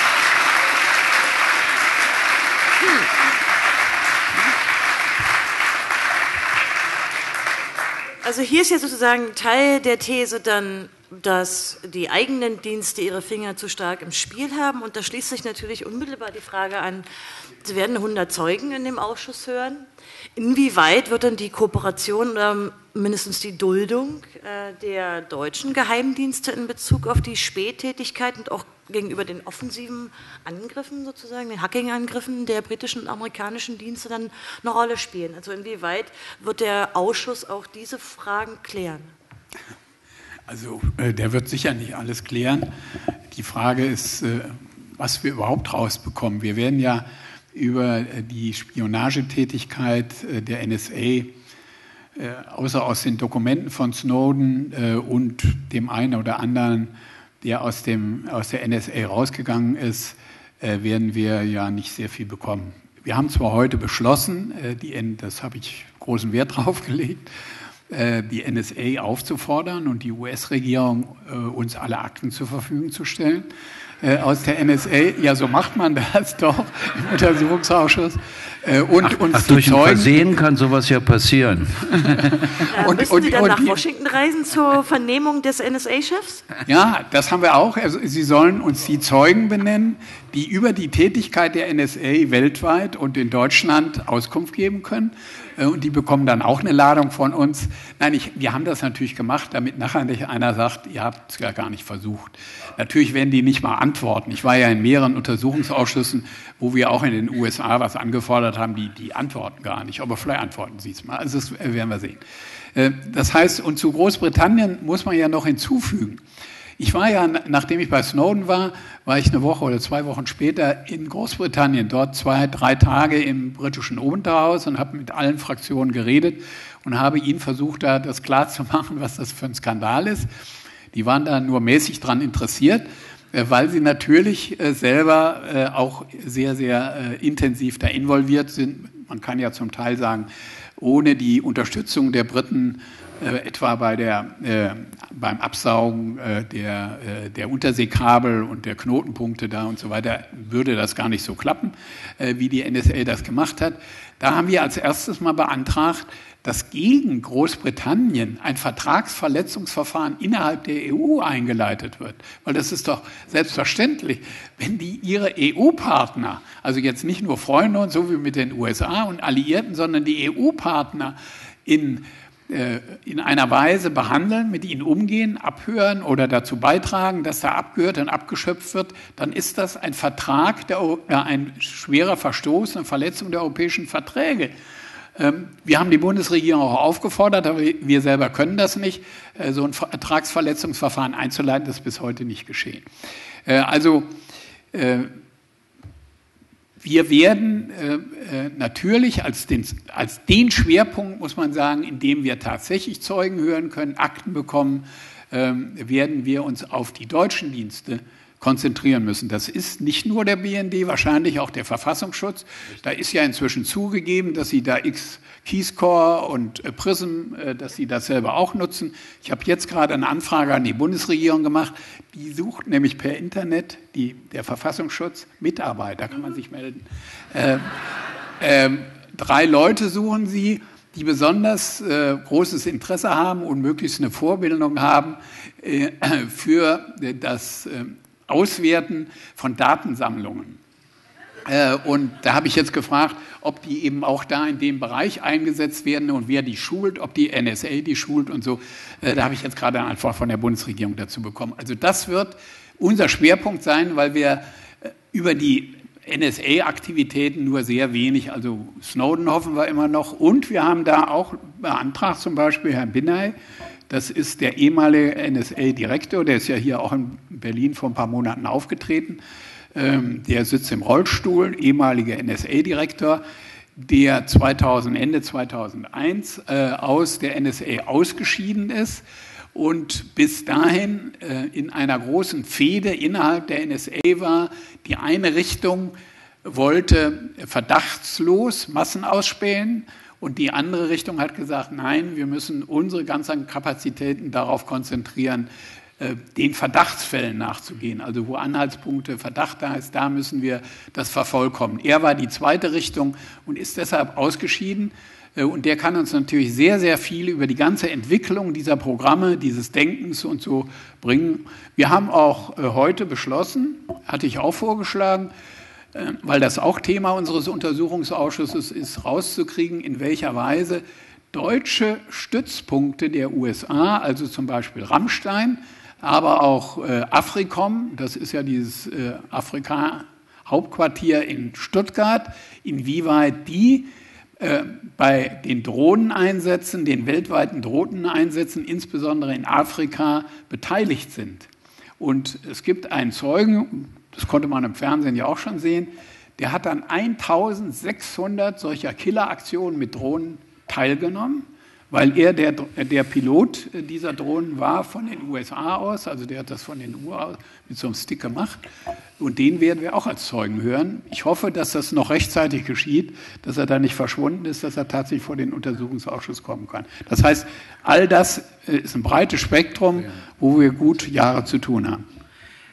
Also hier ist ja sozusagen Teil der These dann, dass die eigenen Dienste ihre Finger zu stark im Spiel haben. Und da schließt sich natürlich unmittelbar die Frage an, Sie werden hundert Zeugen in dem Ausschuss hören. Inwieweit wird dann die Kooperation oder mindestens die Duldung äh, der deutschen Geheimdienste in Bezug auf die Spättätigkeit und auch gegenüber den offensiven Angriffen sozusagen, den Hacking-Angriffen der britischen und amerikanischen Dienste dann eine Rolle spielen? Also inwieweit wird der Ausschuss auch diese Fragen klären? Also äh, der wird sicher nicht alles klären. Die Frage ist, äh, was wir überhaupt rausbekommen. Wir werden ja über äh, die Spionagetätigkeit äh, der N S A, äh, außer aus den Dokumenten von Snowden äh, und dem einen oder anderen, der aus, dem, aus der N S A rausgegangen ist, äh, werden wir ja nicht sehr viel bekommen. Wir haben zwar heute beschlossen, äh, die, das habe ich großen Wert drauf gelegt, äh, die N S A aufzufordern und die U S-Regierung äh, uns alle Akten zur Verfügung zu stellen äh, aus der N S A. Ja, so macht man das doch im Untersuchungsausschuss. Äh, und ach, uns ach, durch ein Zeugen, Versehen kann sowas ja passieren. Ja, und, müssen und, Sie dann und nach die, Washington reisen zur Vernehmung des N S A-Chefs? Ja, das haben wir auch. Also, Sie sollen uns die Zeugen benennen, die über die Tätigkeit der N S A weltweit und in Deutschland Auskunft geben können. Und die bekommen dann auch eine Ladung von uns. Nein, ich, wir haben das natürlich gemacht, damit nachher nicht einer sagt, ihr habt es ja gar nicht versucht. Natürlich werden die nicht mal antworten. Ich war ja in mehreren Untersuchungsausschüssen, wo wir auch in den U S A was angefordert haben, die, die antworten gar nicht. Aber vielleicht antworten sie es mal. Also das werden wir sehen. Das heißt, und zu Großbritannien muss man ja noch hinzufügen. Ich war ja, nachdem ich bei Snowden war, war ich eine Woche oder zwei Wochen später in Großbritannien, dort zwei, drei Tage im britischen Unterhaus und habe mit allen Fraktionen geredet und habe ihnen versucht, da das klarzumachen, was das für ein Skandal ist. Die waren da nur mäßig dran interessiert, weil sie natürlich selber auch sehr, sehr intensiv da involviert sind. Man kann ja zum Teil sagen, ohne die Unterstützung der Briten Äh, etwa bei der, äh, beim Absaugen äh, der, äh, der Unterseekabel und der Knotenpunkte da und so weiter, würde das gar nicht so klappen, äh, wie die N S A das gemacht hat. Da haben wir als erstes mal beantragt, dass gegen Großbritannien ein Vertragsverletzungsverfahren innerhalb der E U eingeleitet wird. Weil das ist doch selbstverständlich, wenn die ihre E U-Partner, also jetzt nicht nur Freunde und so wie mit den U S A und Alliierten, sondern die E U-Partner in in einer Weise behandeln, mit ihnen umgehen, abhören oder dazu beitragen, dass da abgehört und abgeschöpft wird, dann ist das ein Vertrag, der, ein schwerer Verstoß, eine Verletzung der europäischen Verträge. Wir haben die Bundesregierung auch aufgefordert, aber wir selber können das nicht, so ein Vertragsverletzungsverfahren einzuleiten, das ist bis heute nicht geschehen. Also wir werden äh, natürlich als den, als den Schwerpunkt, muss man sagen, in dem wir tatsächlich Zeugen hören können, Akten bekommen, äh, werden wir uns auf die deutschen Dienste konzentrieren müssen. Das ist nicht nur der B N D, wahrscheinlich auch der Verfassungsschutz. Da ist ja inzwischen zugegeben, dass sie da X Keyscore und äh, Prism, äh, dass sie das selber auch nutzen. Ich habe jetzt gerade eine Anfrage an die Bundesregierung gemacht. Die sucht nämlich per Internet, die, der Verfassungsschutz, Mitarbeiter, kann man sich melden. Äh, äh, drei Leute suchen sie, die besonders äh, großes Interesse haben und möglichst eine Vorbildung haben äh, für das äh, Auswerten von Datensammlungen. Äh, und da habe ich jetzt gefragt, ob die eben auch da in dem Bereich eingesetzt werden und wer die schult, ob die N S A die schult und so. Äh, da habe ich jetzt gerade eine Antwort von der Bundesregierung dazu bekommen. Also das wird unser Schwerpunkt sein, weil wir äh, über die N S A-Aktivitäten nur sehr wenig, also Snowden hoffen wir immer noch. Und wir haben da auch beantragt, zum Beispiel Herrn Binay, das ist der ehemalige N S A-Direktor, der ist ja hier auch in Berlin vor ein paar Monaten aufgetreten. Ähm, der sitzt im Rollstuhl, ehemaliger N S A-Direktor, der zweitausend, Ende zweitausendeins äh, aus der N S A ausgeschieden ist und bis dahin äh, in einer großen Fehde innerhalb der N S A war. Die eine Richtung wollte verdachtslos Massen ausspähen und die andere Richtung hat gesagt, nein, wir müssen unsere ganzen Kapazitäten darauf konzentrieren, den Verdachtsfällen nachzugehen. Also wo Anhaltspunkte, Verdacht da ist, da müssen wir das vervollkommen. Er war die zweite Richtung und ist deshalb ausgeschieden. Und der kann uns natürlich sehr, sehr viel über die ganze Entwicklung dieser Programme, dieses Denkens und so bringen. Wir haben auch heute beschlossen, hatte ich auch vorgeschlagen, weil das auch Thema unseres Untersuchungsausschusses ist, rauszukriegen, in welcher Weise deutsche Stützpunkte der U S A, also zum Beispiel Rammstein, aber auch äh, Afrikom, das ist ja dieses äh, Afrika-Hauptquartier in Stuttgart, inwieweit die äh, bei den Drohneneinsätzen, den weltweiten Drohneneinsätzen, insbesondere in Afrika, beteiligt sind. Und es gibt einen Zeugen, das konnte man im Fernsehen ja auch schon sehen, der hat an eintausendsechshundert solcher Killeraktionen mit Drohnen teilgenommen, weil er der, der Pilot dieser Drohnen war von den U S A aus, also der hat das von den U S A aus mit so einem Stick gemacht und den werden wir auch als Zeugen hören. Ich hoffe, dass das noch rechtzeitig geschieht, dass er da nicht verschwunden ist, dass er tatsächlich vor den Untersuchungsausschuss kommen kann. Das heißt, all das ist ein breites Spektrum, wo wir gut Jahre zu tun haben.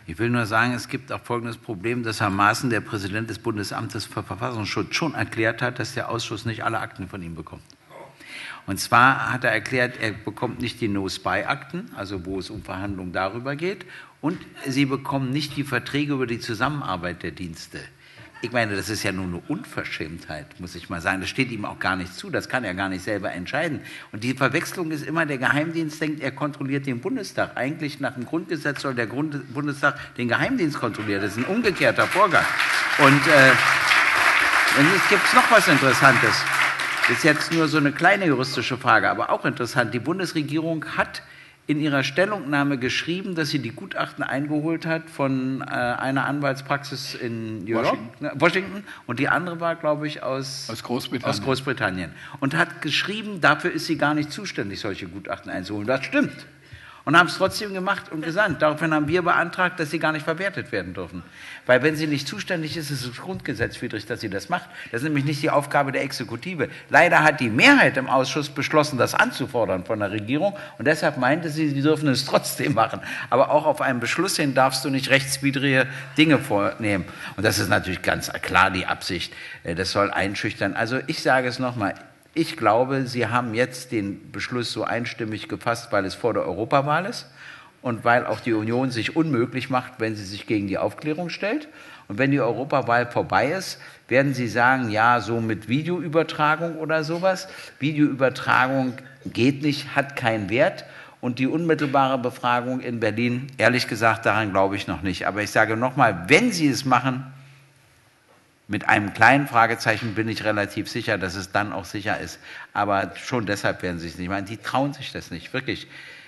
Ich will nur sagen, es gibt auch folgendes Problem, dass Herr Maaßen, der Präsident des Bundesamtes für Verfassungsschutz, schon erklärt hat, dass der Ausschuss nicht alle Akten von ihm bekommt. Und zwar hat er erklärt, er bekommt nicht die No-Spy-Akten, also wo es um Verhandlungen darüber geht, und Sie bekommen nicht die Verträge über die Zusammenarbeit der Dienste. Ich meine, das ist ja nur eine Unverschämtheit, muss ich mal sagen. Das steht ihm auch gar nicht zu, das kann er gar nicht selber entscheiden. Und die Verwechslung ist immer, der Geheimdienst denkt, er kontrolliert den Bundestag. Eigentlich nach dem Grundgesetz soll der Grund, Bundestag den Geheimdienst kontrollieren. Das ist ein umgekehrter Vorgang. Und äh, jetzt gibt es noch was Interessantes. Das ist jetzt nur so eine kleine juristische Frage, aber auch interessant. Die Bundesregierung hat in ihrer Stellungnahme geschrieben, dass sie die Gutachten eingeholt hat von äh, einer Anwaltspraxis in New York, Washington. Washington und die andere war, glaube ich, aus, aus, Großbritannien. aus Großbritannien. Und hat geschrieben, dafür ist sie gar nicht zuständig, solche Gutachten einzuholen. Das stimmt. Und haben es trotzdem gemacht und gesandt. Daraufhin haben wir beantragt, dass sie gar nicht verwertet werden dürfen. Weil wenn sie nicht zuständig ist, ist es grundgesetzwidrig, dass sie das macht. Das ist nämlich nicht die Aufgabe der Exekutive. Leider hat die Mehrheit im Ausschuss beschlossen, das anzufordern von der Regierung. Und deshalb meinte sie, sie dürfen es trotzdem machen. Aber auch auf einen Beschluss hin darfst du nicht rechtswidrige Dinge vornehmen. Und das ist natürlich ganz klar die Absicht. Das soll einschüchtern. Also ich sage es nochmal. Ich glaube, Sie haben jetzt den Beschluss so einstimmig gefasst, weil es vor der Europawahl ist und weil auch die Union sich unmöglich macht, wenn sie sich gegen die Aufklärung stellt. Und wenn die Europawahl vorbei ist, werden Sie sagen, ja, so mit Videoübertragung oder sowas. Videoübertragung geht nicht, hat keinen Wert. Und die unmittelbare Befragung in Berlin, ehrlich gesagt, daran glaube ich noch nicht. Aber ich sage nochmal, wenn Sie es machen, mit einem kleinen Fragezeichen bin ich relativ sicher, dass es dann auch sicher ist. Aber schon deshalb werden sie es nicht machen. Die trauen sich das nicht, wirklich.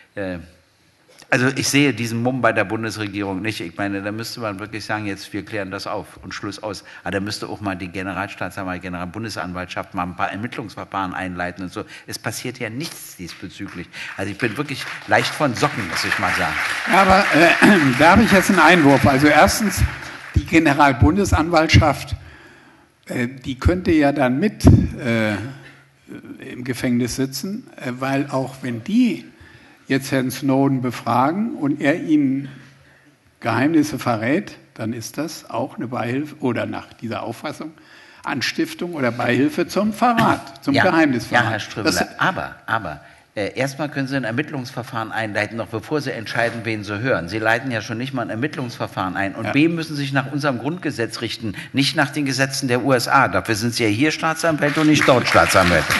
Also ich sehe diesen Mumm bei der Bundesregierung nicht. Ich meine, da müsste man wirklich sagen, jetzt wir klären das auf und Schluss aus. Aber da müsste auch mal die Generalstaatsanwaltschaft, Generalbundesanwaltschaft mal ein paar Ermittlungsverfahren einleiten und so. Es passiert ja nichts diesbezüglich. Also ich bin wirklich leicht von Socken, muss ich mal sagen. Aber äh, da habe ich jetzt einen Einwurf. Also erstens, die Generalbundesanwaltschaft, die könnte ja dann mit äh, im Gefängnis sitzen, äh, weil auch wenn die jetzt Herrn Snowden befragen und er ihnen Geheimnisse verrät, dann ist das auch eine Beihilfe oder nach dieser Auffassung Anstiftung oder Beihilfe zum Verrat, zum ja, Geheimnisverrat. Ja, Herr Ströbele, aber, aber äh, erstmal können Sie ein Ermittlungsverfahren einleiten, noch bevor Sie entscheiden, wen Sie hören. Sie leiten ja schon nicht mal ein Ermittlungsverfahren ein. Und ja. B, müssen sich nach unserem Grundgesetz richten, nicht nach den Gesetzen der U S A. Dafür sind Sie ja hier Staatsanwälte und nicht dort Staatsanwälte.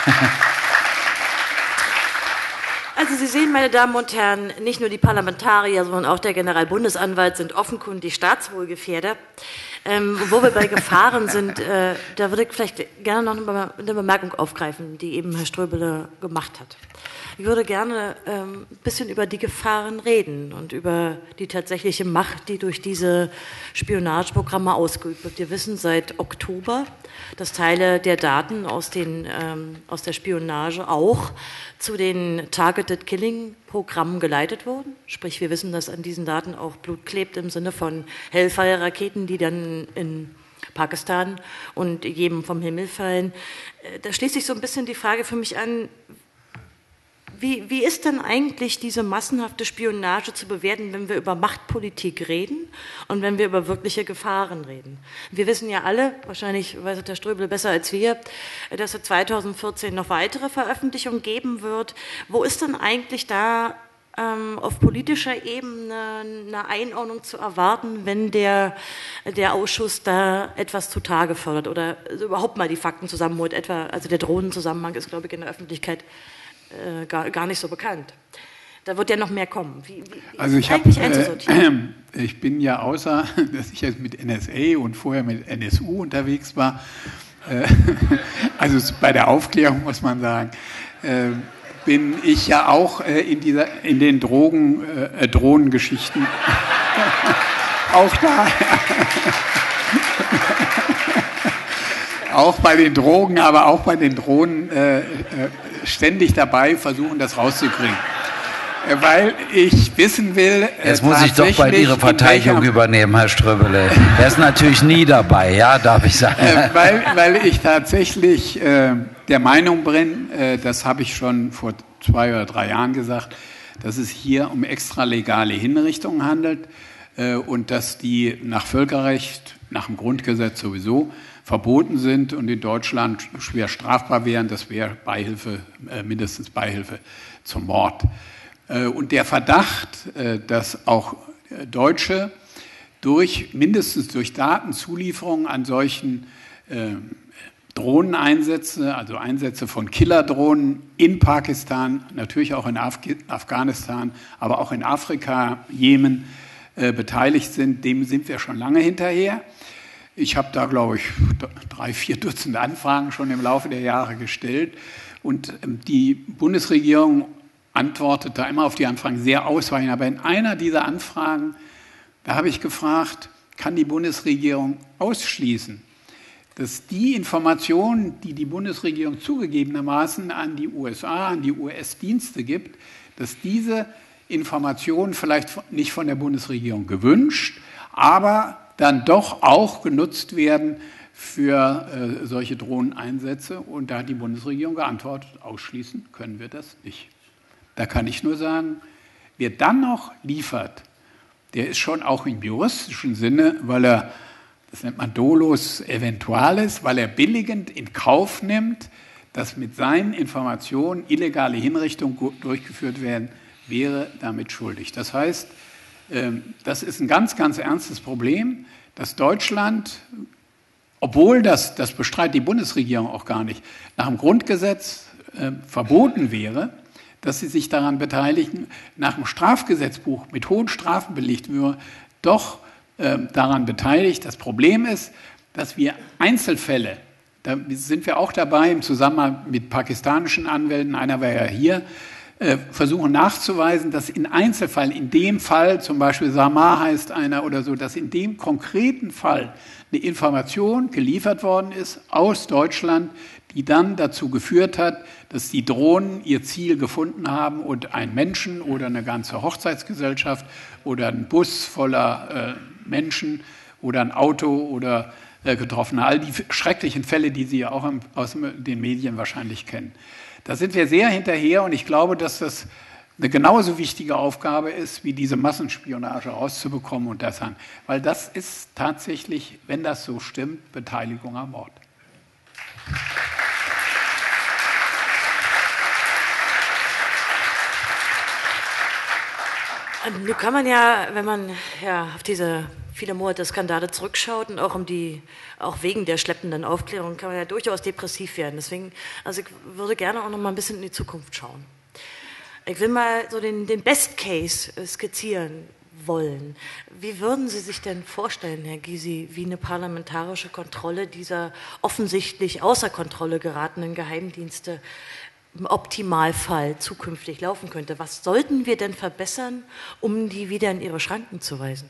Also Sie sehen, meine Damen und Herren, nicht nur die Parlamentarier, sondern auch der Generalbundesanwalt sind offenkundig Staatswohlgefährder. Ähm, wo wir bei Gefahren sind, äh, da würde ich vielleicht gerne noch eine, eine Bemerkung aufgreifen, die eben Herr Ströbele gemacht hat. Ich würde gerne ähm, ein bisschen über die Gefahren reden und über die tatsächliche Macht, die durch diese Spionageprogramme ausgeübt wird. Wir wissen seit Oktober, dass Teile der Daten aus, den, ähm, aus der Spionage auch zu den Targeted Killing Programmen geleitet wurden. Sprich, wir wissen, dass an diesen Daten auch Blut klebt im Sinne von Hellfire-Raketen, die dann in Pakistan und jedem vom Himmel fallen. Da schließt sich so ein bisschen die Frage für mich an, Wie, wie ist denn eigentlich diese massenhafte Spionage zu bewerten, wenn wir über Machtpolitik reden und wenn wir über wirkliche Gefahren reden? Wir wissen ja alle, wahrscheinlich weiß es der Ströbele besser als wir, dass es zweitausendvierzehn noch weitere Veröffentlichungen geben wird. Wo ist denn eigentlich da ähm, auf politischer Ebene eine Einordnung zu erwarten, wenn der, der Ausschuss da etwas zutage fördert oder also überhaupt mal die Fakten zusammenholt? Etwa, also der Drohnenzusammenhang ist, glaube ich, in der Öffentlichkeit Äh, gar, gar nicht so bekannt. Da wird ja noch mehr kommen. Wie, wie also ich, hab, äh, ich bin ja außer, dass ich jetzt mit N S A und vorher mit N S U unterwegs war, äh, also bei der Aufklärung muss man sagen, äh, bin ich ja auch äh, in, dieser, in den Drogen, äh, Drohnengeschichten auch da. Auch bei den Drogen, aber auch bei den Drohnen äh, äh, ständig dabei, versuchen das rauszukriegen. Äh, weil ich wissen will... Äh, Jetzt muss ich doch bald Ihre Verteidigung übernehmen, Herr Ströbele. Er ist natürlich nie dabei, ja, darf ich sagen. Äh, weil, weil ich tatsächlich äh, der Meinung bin, äh, das habe ich schon vor zwei oder drei Jahren gesagt, dass es hier um extralegale Hinrichtungen handelt. und dass die nach Völkerrecht, nach dem Grundgesetz sowieso verboten sind und in Deutschland schwer strafbar wären. Das wäre Beihilfe, mindestens Beihilfe zum Mord. Und der Verdacht, dass auch Deutsche durch, mindestens durch Datenzulieferungen an solchen Drohneneinsätze, also Einsätze von Killerdrohnen in Pakistan, natürlich auch in Af- Afghanistan, aber auch in Afrika, Jemen, äh, beteiligt sind, dem sind wir schon lange hinterher. Ich habe da, glaube ich, drei, vier Dutzend Anfragen schon im Laufe der Jahre gestellt und ähm, die Bundesregierung antwortet da immer auf die Anfragen sehr ausweichend. Aber in einer dieser Anfragen, da habe ich gefragt, kann die Bundesregierung ausschließen, dass die Informationen, die die Bundesregierung zugegebenermaßen an die U S A, an die U S-Dienste gibt, dass diese Informationen vielleicht nicht von der Bundesregierung gewünscht, aber dann doch auch genutzt werden für äh, solche Drohneneinsätze. Und da hat die Bundesregierung geantwortet, ausschließen können wir das nicht. Da kann ich nur sagen, wer dann noch liefert, der ist schon auch im juristischen Sinne, weil er, das nennt man dolus eventualis, weil er billigend in Kauf nimmt, dass mit seinen Informationen illegale Hinrichtungen durchgeführt werden, wäre damit schuldig. Das heißt, das ist ein ganz, ganz ernstes Problem, dass Deutschland, obwohl das, das bestreitet die Bundesregierung auch gar nicht, nach dem Grundgesetz äh, verboten wäre, dass sie sich daran beteiligen, nach dem Strafgesetzbuch mit hohen Strafen belegt würde, doch äh, daran beteiligt. Das Problem ist, dass wir Einzelfälle, da sind wir auch dabei im Zusammenhang mit pakistanischen Anwälten, einer war ja hier, versuchen nachzuweisen, dass in Einzelfällen, in dem Fall, zum Beispiel Samar heißt einer oder so, dass in dem konkreten Fall eine Information geliefert worden ist aus Deutschland, die dann dazu geführt hat, dass die Drohnen ihr Ziel gefunden haben und ein Menschen oder eine ganze Hochzeitsgesellschaft oder ein Bus voller äh, Menschen oder ein Auto oder äh, Getroffene, all die schrecklichen Fälle, die Sie ja auch im, aus den Medien wahrscheinlich kennen. Da sind wir sehr hinterher und ich glaube, dass das eine genauso wichtige Aufgabe ist, wie diese Massenspionage rauszubekommen und das an. Weil das ist tatsächlich, wenn das so stimmt, Beteiligung am Mord. Nun kann man ja, wenn man ja auf diese viele Monate Skandale zurückschaut und auch um die, auch wegen der schleppenden Aufklärung kann man ja durchaus depressiv werden. Deswegen, also ich würde gerne auch noch mal ein bisschen in die Zukunft schauen. Ich will mal so den, den Best Case skizzieren wollen. Wie würden Sie sich denn vorstellen, Herr Gysi, wie eine parlamentarische Kontrolle dieser offensichtlich außer Kontrolle geratenen Geheimdienste im Optimalfall zukünftig laufen könnte? Was sollten wir denn verbessern, um die wieder in ihre Schranken zu weisen?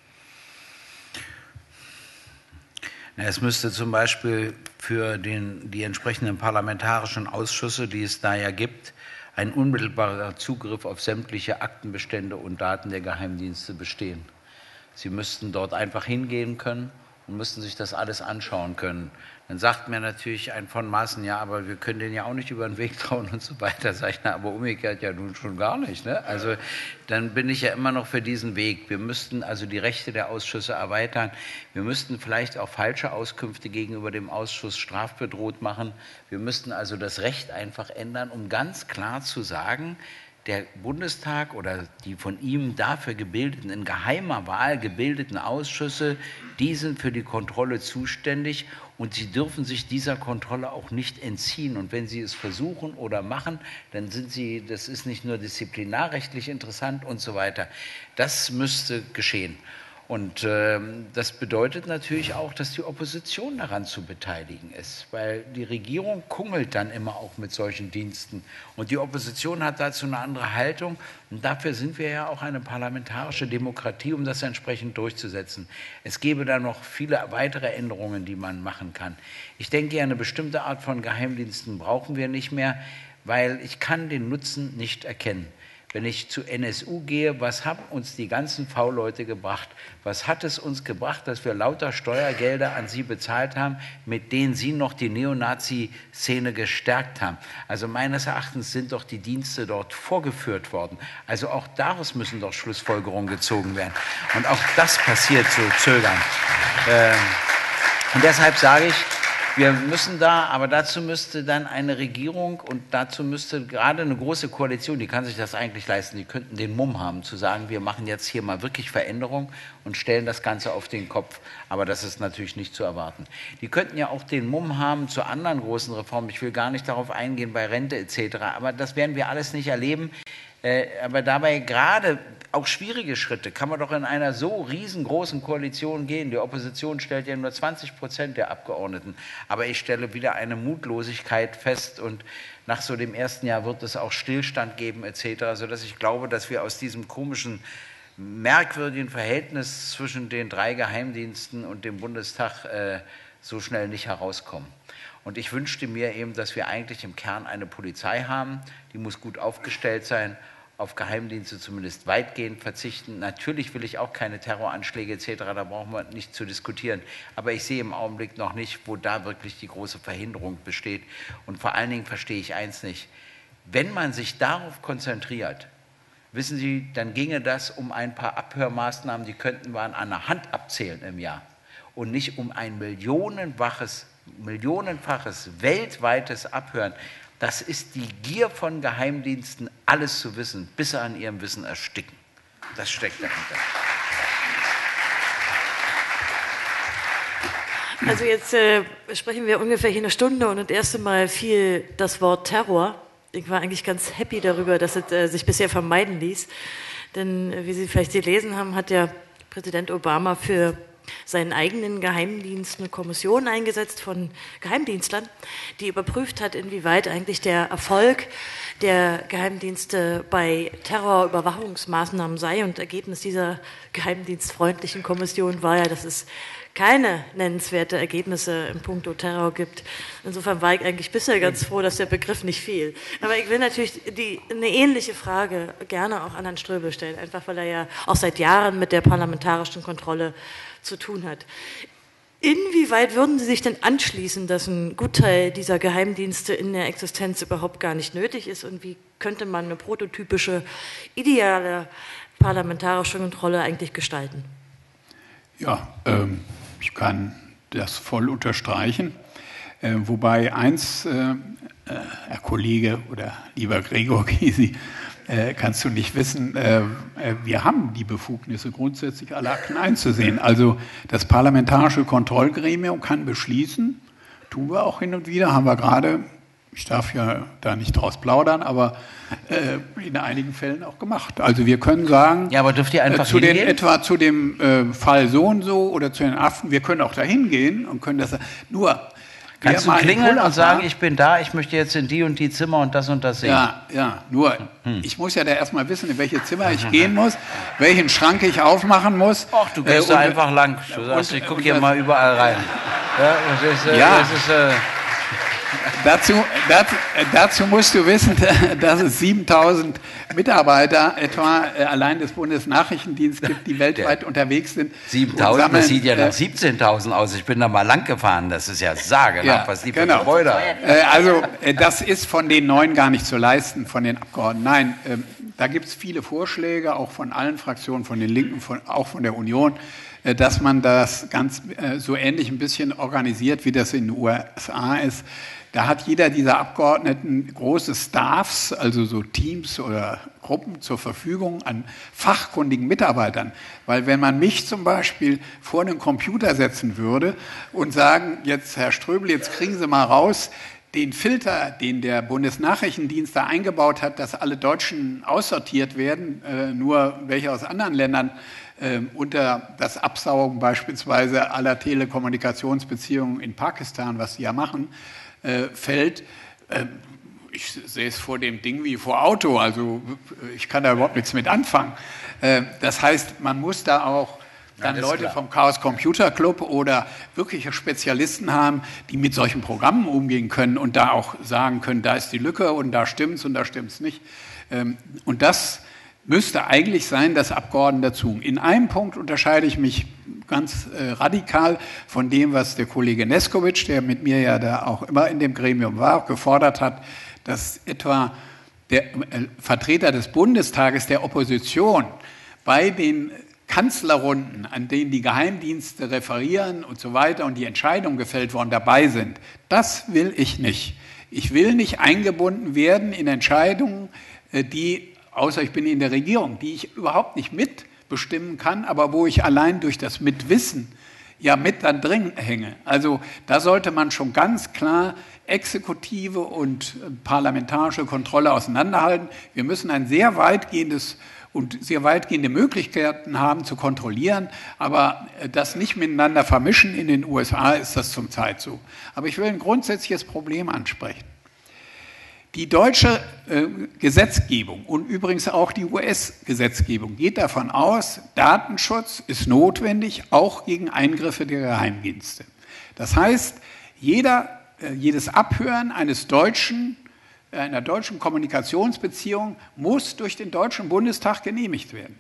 Es müsste zum Beispiel für den, die entsprechenden parlamentarischen Ausschüsse, die es da ja gibt, ein unmittelbarer Zugriff auf sämtliche Aktenbestände und Daten der Geheimdienste bestehen. Sie müssten dort einfach hingehen können und müssten sich das alles anschauen können. Dann sagt mir natürlich ein von Maaßen, ja, aber wir können den ja auch nicht über den Weg trauen und so weiter. Sag ich, na, aber umgekehrt ja nun schon gar nicht. Ne? Also dann bin ich ja immer noch für diesen Weg. Wir müssten also die Rechte der Ausschüsse erweitern. Wir müssten vielleicht auch falsche Auskünfte gegenüber dem Ausschuss strafbedroht machen. Wir müssten also das Recht einfach ändern, um ganz klar zu sagen, der Bundestag oder die von ihm dafür gebildeten, in geheimer Wahl gebildeten Ausschüsse, die sind für die Kontrolle zuständig und sie dürfen sich dieser Kontrolle auch nicht entziehen. Und wenn sie es versuchen oder machen, dann sind sie, das ist nicht nur disziplinarrechtlich interessant und so weiter. Das müsste geschehen. Und äh, das bedeutet natürlich auch, dass die Opposition daran zu beteiligen ist, weil die Regierung kungelt dann immer auch mit solchen Diensten. Und die Opposition hat dazu eine andere Haltung. Und dafür sind wir ja auch eine parlamentarische Demokratie, um das entsprechend durchzusetzen. Es gäbe da noch viele weitere Änderungen, die man machen kann. Ich denke, eine bestimmte Art von Geheimdiensten brauchen wir nicht mehr, weil ich kann den Nutzen nicht erkennen. Wenn ich zu N S U gehe, was haben uns die ganzen V-Leute gebracht? Was hat es uns gebracht, dass wir lauter Steuergelder an sie bezahlt haben, mit denen sie noch die Neonazi-Szene gestärkt haben? Also meines Erachtens sind doch die Dienste dort vorgeführt worden. Also auch daraus müssen doch Schlussfolgerungen gezogen werden. Und auch das passiert so zögernd. Ähm, und deshalb sage ich, wir müssen da, aber dazu müsste dann eine Regierung und dazu müsste gerade eine große Koalition, die kann sich das eigentlich leisten, die könnten den Mumm haben, zu sagen, wir machen jetzt hier mal wirklich Veränderung und stellen das Ganze auf den Kopf. Aber das ist natürlich nicht zu erwarten. Die könnten ja auch den Mumm haben zu anderen großen Reformen. Ich will gar nicht darauf eingehen, bei Rente et cetera. Aber das werden wir alles nicht erleben. Äh, aber dabei gerade auch schwierige Schritte kann man doch in einer so riesengroßen Koalition gehen. Die Opposition stellt ja nur zwanzig Prozent der Abgeordneten. Aber ich stelle wieder eine Mutlosigkeit fest und nach so dem ersten Jahr wird es auch Stillstand geben et cetera, sodass ich glaube, dass wir aus diesem komischen, merkwürdigen Verhältnis zwischen den drei Geheimdiensten und dem Bundestag äh, so schnell nicht herauskommen. Und ich wünschte mir eben, dass wir eigentlich im Kern eine Polizei haben, die muss gut aufgestellt sein, auf Geheimdienste zumindest weitgehend verzichten. Natürlich will ich auch keine Terroranschläge et cetera, da brauchen wir nicht zu diskutieren. Aber ich sehe im Augenblick noch nicht, wo da wirklich die große Verhinderung besteht. Und vor allen Dingen verstehe ich eins nicht. Wenn man sich darauf konzentriert, wissen Sie, dann ginge das um ein paar Abhörmaßnahmen, die könnten wir an einer Hand abzählen im Jahr. Und nicht um ein millionenfaches, millionenfaches weltweites Abhören. Das ist die Gier von Geheimdiensten, alles zu wissen, bis sie an ihrem Wissen ersticken. Das steckt dahinter. Also jetzt äh, sprechen wir ungefähr hier eine Stunde und das erste Mal fiel das Wort Terror. Ich war eigentlich ganz happy darüber, dass es äh, sich bisher vermeiden ließ. Denn äh, wie Sie vielleicht gelesen haben, hat ja Präsident Obama für seinen eigenen Geheimdienst eine Kommission eingesetzt von Geheimdienstlern, die überprüft hat, inwieweit eigentlich der Erfolg der Geheimdienste bei Terrorüberwachungsmaßnahmen sei. Und Ergebnis dieser geheimdienstfreundlichen Kommission war ja, dass es keine nennenswerte Ergebnisse im Puncto Terror gibt. Insofern war ich eigentlich bisher ganz froh, dass der Begriff nicht fiel. Aber ich will natürlich die, eine ähnliche Frage gerne auch an Herrn Ströbel stellen, einfach weil er ja auch seit Jahren mit der parlamentarischen Kontrolle zu tun hat. Inwieweit würden Sie sich denn anschließen, dass ein Gutteil dieser Geheimdienste in der Existenz überhaupt gar nicht nötig ist und wie könnte man eine prototypische, ideale parlamentarische Kontrolle eigentlich gestalten? Ja, ähm, ich kann das voll unterstreichen, äh, wobei eins, äh, äh, Herr Kollege oder lieber Gregor Gysi, Äh, kannst du nicht wissen, äh, wir haben die Befugnisse, grundsätzlich alle Akten einzusehen. Also das parlamentarische Kontrollgremium kann beschließen, tun wir auch hin und wieder, haben wir gerade, ich darf ja da nicht draus plaudern, aber äh, in einigen Fällen auch gemacht. Also wir können sagen, ja, aber dürft ihr einfach äh, zu den, hingehen? etwa zu dem äh, Fall so und so oder zu den Affen, wir können auch da hingehen und können das, nur kannst du klingeln und sagen, ich bin da, ich möchte jetzt in die und die Zimmer und das und das sehen? Ja, ja, nur hm. ich muss ja da erstmal wissen, in welche Zimmer ich gehen muss, welchen Schrank ich aufmachen muss. Ach, du gehst äh, da einfach lang. Du sagst, und, ich gucke hier mal überall rein. Ja, das ist, äh, ja. Das ist, äh dazu, dazu, dazu musst du wissen, dass es siebentausend Mitarbeiter etwa äh, allein des Bundesnachrichtendienstes gibt, die weltweit Der, unterwegs sind. siebentausend, das sieht ja nach siebzehntausend aus. Ich bin da mal lang gefahren. Das ist ja sagenhaft, ja, was die genau. für Gebäude haben. Äh, also äh, das ist von den Neuen gar nicht zu leisten, von den Abgeordneten. Nein, äh, da gibt es viele Vorschläge, auch von allen Fraktionen, von den Linken, von, auch von der Union, äh, dass man das ganz äh, so ähnlich ein bisschen organisiert, wie das in den U S A ist. Da hat jeder dieser Abgeordneten große Staffs, also so Teams oder Gruppen zur Verfügung an fachkundigen Mitarbeitern. Weil wenn man mich zum Beispiel vor einen Computer setzen würde und sagen, jetzt Herr Ströbel, jetzt kriegen Sie mal raus, den Filter, den der Bundesnachrichtendienst da eingebaut hat, dass alle Deutschen aussortiert werden, äh, nur welche aus anderen Ländern, äh, unter das Absaugen beispielsweise aller Telekommunikationsbeziehungen in Pakistan, was sie ja machen, Äh, fällt, äh, ich sehe es vor dem Ding wie vor Auto, also ich kann da überhaupt nichts mit anfangen. Äh, das heißt, man muss da auch dann ja, Leute klar. vom Chaos Computer Club oder wirkliche Spezialisten haben, die mit solchen Programmen umgehen können und da auch sagen können, da ist die Lücke und da stimmt's und da stimmt's nicht. Und das müsste eigentlich sein, dass Abgeordnete dazu. In einem Punkt unterscheide ich mich ganz äh, radikal von dem, was der Kollege Neskowitsch, der mit mir ja da auch immer in dem Gremium war, gefordert hat, dass etwa der äh, Vertreter des Bundestages der Opposition bei den Kanzlerrunden, an denen die Geheimdienste referieren und so weiter und die Entscheidungen gefällt worden, dabei sind. Das will ich nicht. Ich will nicht eingebunden werden in Entscheidungen, äh, die außer ich bin in der Regierung, die ich überhaupt nicht mitbestimmen kann, aber wo ich allein durch das Mitwissen ja mit dann drin hänge. Also da sollte man schon ganz klar exekutive und parlamentarische Kontrolle auseinanderhalten. Wir müssen ein sehr weitgehendes und sehr weitgehende Möglichkeiten haben zu kontrollieren, aber das nicht miteinander vermischen. In den U S A ist das zum Teil so. Aber ich will ein grundsätzliches Problem ansprechen. Die deutsche äh, Gesetzgebung und übrigens auch die U S-Gesetzgebung geht davon aus, Datenschutz ist notwendig, auch gegen Eingriffe der Geheimdienste. Das heißt, jeder, äh, jedes Abhören eines deutschen, äh, einer deutschen Kommunikationsbeziehung muss durch den Deutschen Bundestag genehmigt werden.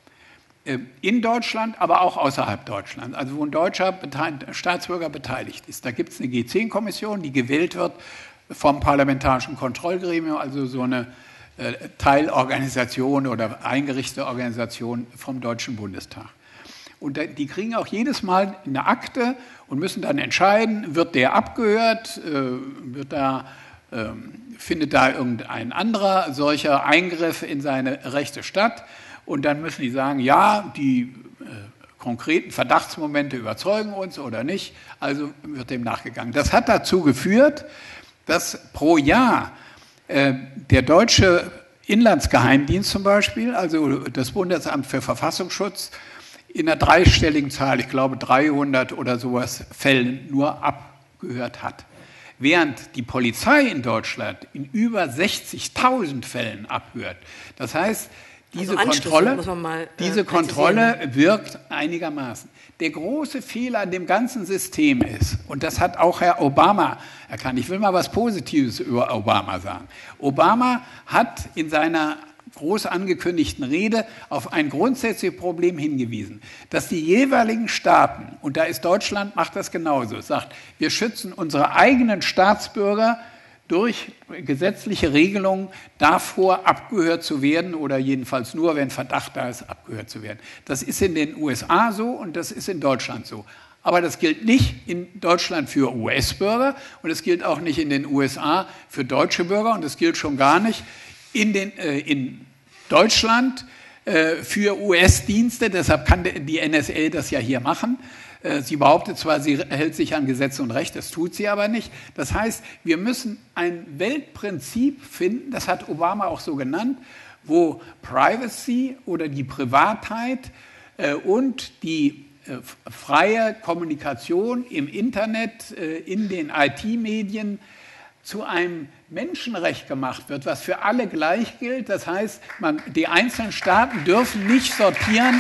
Äh, in Deutschland, aber auch außerhalb Deutschlands, also wo ein deutscher Bete- Staatsbürger beteiligt ist. Da gibt es eine G zehn Kommission, die gewählt wird vom Parlamentarischen Kontrollgremium, also so eine äh, Teilorganisation oder eingerichtete Organisation vom Deutschen Bundestag. Und da, die kriegen auch jedes Mal eine Akte und müssen dann entscheiden, wird der abgehört, äh, wird da, äh, findet da irgendein anderer solcher Eingriff in seine Rechte statt. Und dann müssen die sagen, ja, die äh, konkreten Verdachtsmomente überzeugen uns oder nicht, also wird dem nachgegangen. Das hat dazu geführt, dass pro Jahr äh, der deutsche Inlandsgeheimdienst zum Beispiel, also das Bundesamt für Verfassungsschutz, in einer dreistelligen Zahl, ich glaube dreihundert oder sowas, Fällen nur abgehört hat. Während die Polizei in Deutschland in über sechzigtausend Fällen abhört. Das heißt, diese also Kontrolle, muss man mal, äh, diese Kontrolle wirkt einigermaßen. Der große Fehler an dem ganzen System ist, und das hat auch Herr Obama erkannt, ich will mal was Positives über Obama sagen. Obama hat in seiner groß angekündigten Rede auf ein grundsätzliches Problem hingewiesen, dass die jeweiligen Staaten, und da ist Deutschland, macht das genauso, sagt, wir schützen unsere eigenen Staatsbürger durch gesetzliche Regelungen davor, abgehört zu werden oder jedenfalls nur, wenn Verdacht da ist, abgehört zu werden. Das ist in den U S A so und das ist in Deutschland so. Aber das gilt nicht in Deutschland für U S-Bürger und es gilt auch nicht in den U S A für deutsche Bürger und es gilt schon gar nicht in, den, äh, in Deutschland äh, für U S-Dienste. Deshalb kann die N S A das ja hier machen. Sie behauptet zwar, sie hält sich an Gesetze und Recht, das tut sie aber nicht. Das heißt, wir müssen ein Weltprinzip finden, das hat Obama auch so genannt, wo Privacy oder die Privatheit äh, und die äh, freie Kommunikation im Internet, äh, in den I T-Medien zu einem Menschenrecht gemacht wird, was für alle gleich gilt. Das heißt, man, die einzelnen Staaten dürfen nicht sortieren.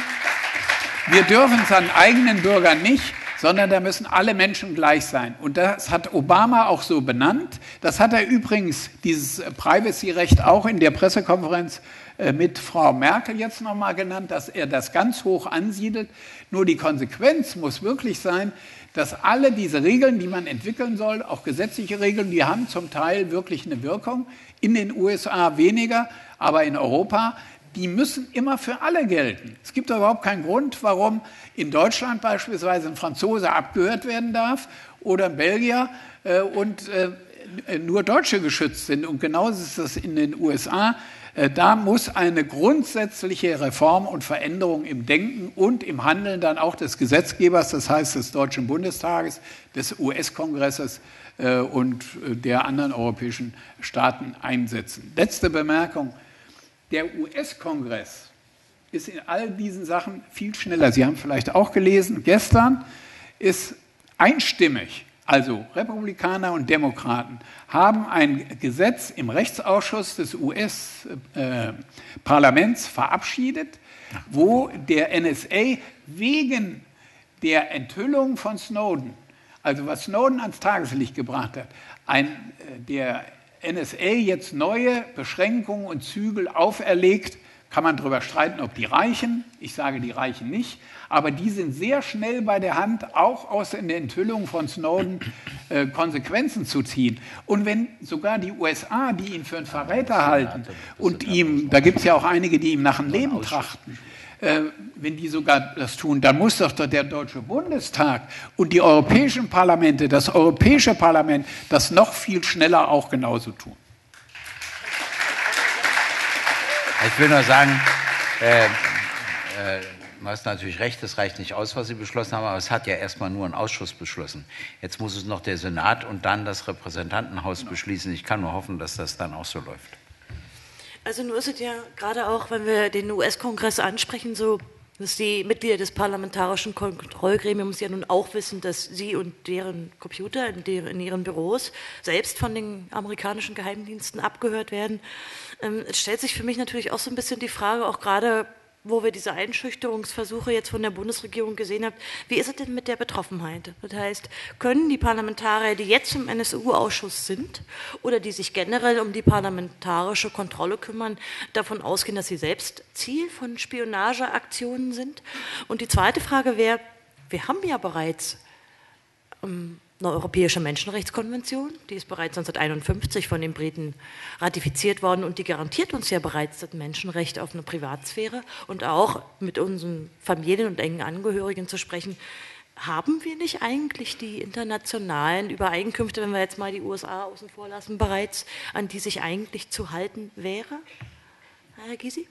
Wir dürfen es an eigenen Bürgern nicht, sondern da müssen alle Menschen gleich sein. Und das hat Obama auch so benannt. Das hat er übrigens, dieses Privacy-Recht, auch in der Pressekonferenz mit Frau Merkel jetzt nochmal genannt, dass er das ganz hoch ansiedelt. Nur die Konsequenz muss wirklich sein, dass alle diese Regeln, die man entwickeln soll, auch gesetzliche Regeln, die haben zum Teil wirklich eine Wirkung. In den U S A weniger, aber in Europa, die müssen immer für alle gelten. Es gibt überhaupt keinen Grund, warum in Deutschland beispielsweise ein Franzose abgehört werden darf oder ein Belgier äh, und äh, nur Deutsche geschützt sind. Und genauso ist das in den U S A. Äh, da muss eine grundsätzliche Reform und Veränderung im Denken und im Handeln dann auch des Gesetzgebers, das heißt des Deutschen Bundestages, des U S-Kongresses äh, und der anderen europäischen Staaten einsetzen. Letzte Bemerkung. Der U S-Kongress ist in all diesen Sachen viel schneller. Sie haben vielleicht auch gelesen, gestern ist einstimmig, also Republikaner und Demokraten, haben ein Gesetz im Rechtsausschuss des U S-Parlaments verabschiedet, wo der N S A wegen der Enthüllung von Snowden, also was Snowden ans Tageslicht gebracht hat, ein, der N S A jetzt neue Beschränkungen und Zügel auferlegt, kann man darüber streiten, ob die reichen. Ich sage, die reichen nicht. Aber die sind sehr schnell bei der Hand, auch aus den Enthüllungen von Snowden äh, Konsequenzen zu ziehen. Und wenn sogar die U S A, die ihn für einen Verräter halten und ihm, da gibt es ja auch einige, die ihm nach dem Leben trachten, äh, wenn die sogar das tun, dann muss doch der Deutsche Bundestag und die europäischen Parlamente, das Europäische Parlament, das noch viel schneller auch genauso tun. Ich will nur sagen, äh, äh, du hast natürlich recht, es reicht nicht aus, was Sie beschlossen haben, aber es hat ja erstmal nur ein Ausschuss beschlossen. Jetzt muss es noch der Senat und dann das Repräsentantenhaus beschließen. Ich kann nur hoffen, dass das dann auch so läuft. Also nur ist es ja gerade auch, wenn wir den U S-Kongress ansprechen, so, dass die Mitglieder des Parlamentarischen Kontrollgremiums ja nun auch wissen, dass sie und deren Computer in, deren, in ihren Büros selbst von den amerikanischen Geheimdiensten abgehört werden. Ähm, es stellt sich für mich natürlich auch so ein bisschen die Frage, auch gerade wo wir diese Einschüchterungsversuche jetzt von der Bundesregierung gesehen haben, wie ist es denn mit der Betroffenheit? Das heißt, können die Parlamentarier, die jetzt im N S U-Ausschuss sind oder die sich generell um die parlamentarische Kontrolle kümmern, davon ausgehen, dass sie selbst Ziel von Spionageaktionen sind? Und die zweite Frage wäre, wir haben ja bereits ähm, eine Europäische Menschenrechtskonvention, die ist bereits neunzehnhunderteinundfünfzig von den Briten ratifiziert worden und die garantiert uns ja bereits das Menschenrecht auf eine Privatsphäre und auch mit unseren Familien und engen Angehörigen zu sprechen. Haben wir nicht eigentlich die internationalen Übereinkünfte, wenn wir jetzt mal die U S A außen vor lassen, bereits, an die sich eigentlich zu halten wäre? Herr Gysi?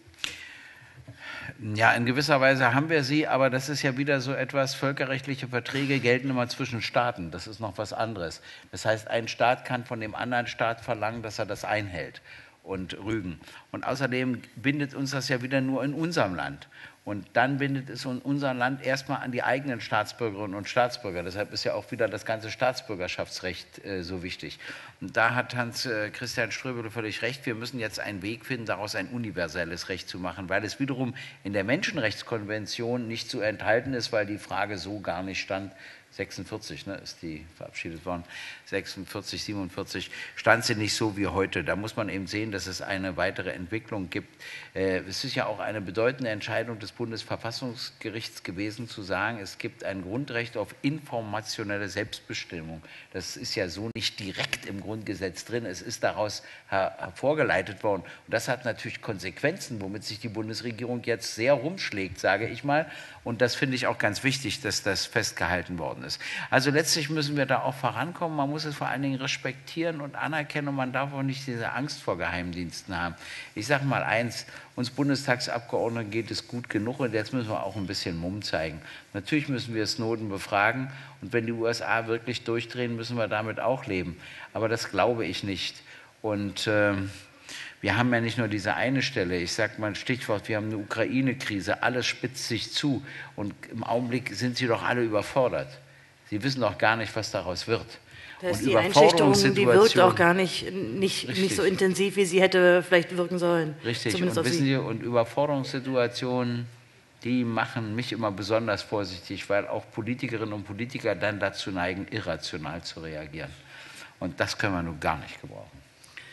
Ja, in gewisser Weise haben wir sie, aber das ist ja wieder so etwas, völkerrechtliche Verträge gelten immer zwischen Staaten, das ist noch was anderes. Das heißt, ein Staat kann von dem anderen Staat verlangen, dass er das einhält und rügen. Und außerdem bindet uns das ja wieder nur in unserem Land. Und dann bindet es in unserem Land erstmal an die eigenen Staatsbürgerinnen und Staatsbürger. Deshalb ist ja auch wieder das ganze Staatsbürgerschaftsrecht äh, so wichtig. Und da hat Hans-Christian äh, Ströbele völlig recht. Wir müssen jetzt einen Weg finden, daraus ein universelles Recht zu machen, weil es wiederum in der Menschenrechtskonvention nicht so enthalten ist, weil die Frage so gar nicht stand. sechsundvierzig, ne, ist die verabschiedet worden, sechsundvierzig, siebenundvierzig, stand sie nicht so wie heute. Da muss man eben sehen, dass es eine weitere Entwicklung gibt. Äh, es ist ja auch eine bedeutende Entscheidung des Bundesverfassungsgerichts gewesen, zu sagen, es gibt ein Grundrecht auf informationelle Selbstbestimmung. Das ist ja so nicht direkt im Grundgesetz drin, es ist daraus her hervorgeleitet worden. Und das hat natürlich Konsequenzen, womit sich die Bundesregierung jetzt sehr rumschlägt, sage ich mal. Und das finde ich auch ganz wichtig, dass das festgehalten worden ist. Also letztlich müssen wir da auch vorankommen. Man muss es vor allen Dingen respektieren und anerkennen und man darf auch nicht diese Angst vor Geheimdiensten haben. Ich sage mal eins, uns Bundestagsabgeordneten geht es gut genug und jetzt müssen wir auch ein bisschen Mumm zeigen. Natürlich müssen wir Snowden befragen und wenn die U S A wirklich durchdrehen, müssen wir damit auch leben. Aber das glaube ich nicht. Und ähm, wir haben ja nicht nur diese eine Stelle, ich sage mal ein Stichwort, wir haben eine Ukraine-Krise, alles spitzt sich zu und im Augenblick sind sie doch alle überfordert. Sie wissen doch gar nicht, was daraus wird. Das heißt, die Einschüchterung, die wirkt auch gar nicht, nicht, nicht so intensiv, wie sie hätte vielleicht wirken sollen. Richtig, und, wissen Sie, und Überforderungssituationen, die machen mich immer besonders vorsichtig, weil auch Politikerinnen und Politiker dann dazu neigen, irrational zu reagieren. Und das können wir nun gar nicht gebrauchen.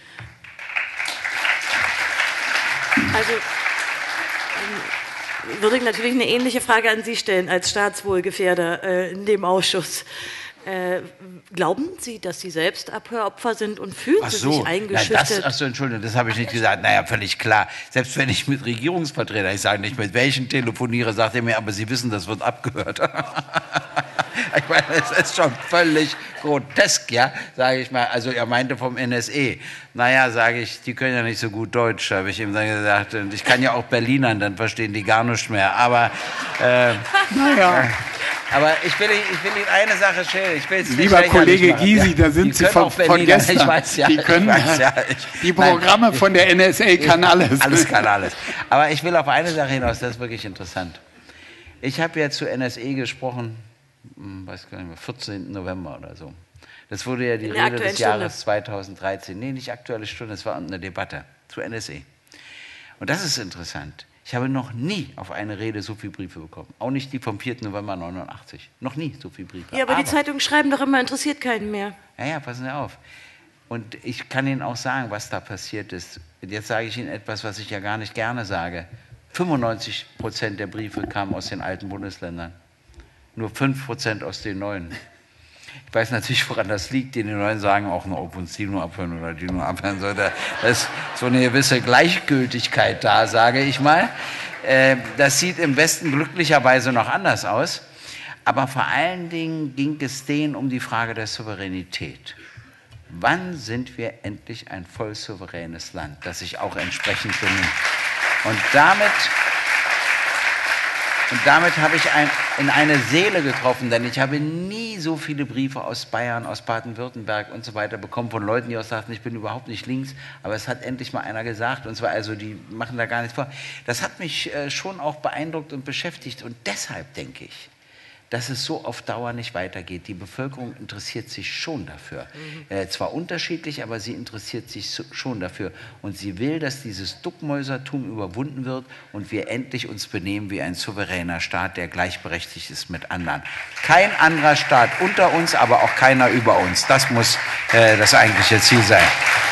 Also ähm, würde ich natürlich eine ähnliche Frage an Sie stellen als Staatswohlgefährder äh, in dem Ausschuss. Äh, glauben Sie, dass Sie selbst Abhöropfer sind und fühlen ach Sie so, sich eingeschüchtert? Achso, Entschuldigung, das habe ich nicht gesagt. Naja, völlig klar. Selbst wenn ich mit Regierungsvertretern, ich sage nicht, mit welchen telefoniere, sagt er mir, aber Sie wissen, das wird abgehört. Ich meine, es ist schon völlig grotesk, ja, sage ich mal. Also er meinte vom N S E. Naja, sage ich, die können ja nicht so gut Deutsch, habe ich ihm dann gesagt. Und ich kann ja auch Berlinern, dann verstehen die gar nichts mehr. Aber, äh, naja. Äh, aber ich will, ich will Ihnen eine Sache stellen. Ich will Lieber Kollege Gysi, da sind Sie von, von gestern. Ich weiß ja, die können, ich weiß ja, ich, die Programme nein, von der N S A kann alles. Alles kann alles. Aber ich will auf eine Sache hinaus, das ist wirklich interessant. Ich habe ja zu N S E gesprochen, weiß gar nicht mehr, vierzehnten November oder so. Das wurde ja die Rede des Jahres zweitausenddreizehn. Nee, nicht Aktuelle Stunde, es war eine Debatte zu N S E. Und das ist interessant. Ich habe noch nie auf eine Rede so viele Briefe bekommen. Auch nicht die vom vierten November neunundachtzig. Noch nie so viele Briefe. Ja, aber, aber die Zeitungen schreiben doch immer, interessiert keinen mehr. Ja, ja, passen Sie auf. Und ich kann Ihnen auch sagen, was da passiert ist. Jetzt sage ich Ihnen etwas, was ich ja gar nicht gerne sage. fünfundneunzig Prozent der Briefe kamen aus den alten Bundesländern. Nur fünf Prozent aus den neuen. Ich weiß natürlich, woran das liegt. Die Neuen sagen auch nur, ob uns die nur abhören oder die nur abhören soll. Da ist so eine gewisse Gleichgültigkeit da, sage ich mal. Das sieht im Westen glücklicherweise noch anders aus. Aber vor allen Dingen ging es denen um die Frage der Souveränität. Wann sind wir endlich ein voll souveränes Land, das sich auch entsprechend benimmt? Und damit, und damit habe ich ein, in eine Seele getroffen, denn ich habe nie so viele Briefe aus Bayern, aus Baden-Württemberg und so weiter bekommen von Leuten, die auch sagten, ich bin überhaupt nicht links, aber es hat endlich mal einer gesagt, und zwar also, die machen da gar nichts vor. Das hat mich äh, schon auch beeindruckt und beschäftigt, und deshalb denke ich, dass es so auf Dauer nicht weitergeht. Die Bevölkerung interessiert sich schon dafür. Mhm. Äh, zwar unterschiedlich, aber sie interessiert sich so, schon dafür. Und sie will, dass dieses Duckmäusertum überwunden wird und wir endlich uns benehmen wie ein souveräner Staat, der gleichberechtigt ist mit anderen. Kein anderer Staat unter uns, aber auch keiner über uns. Das muss äh, das eigentliche Ziel sein.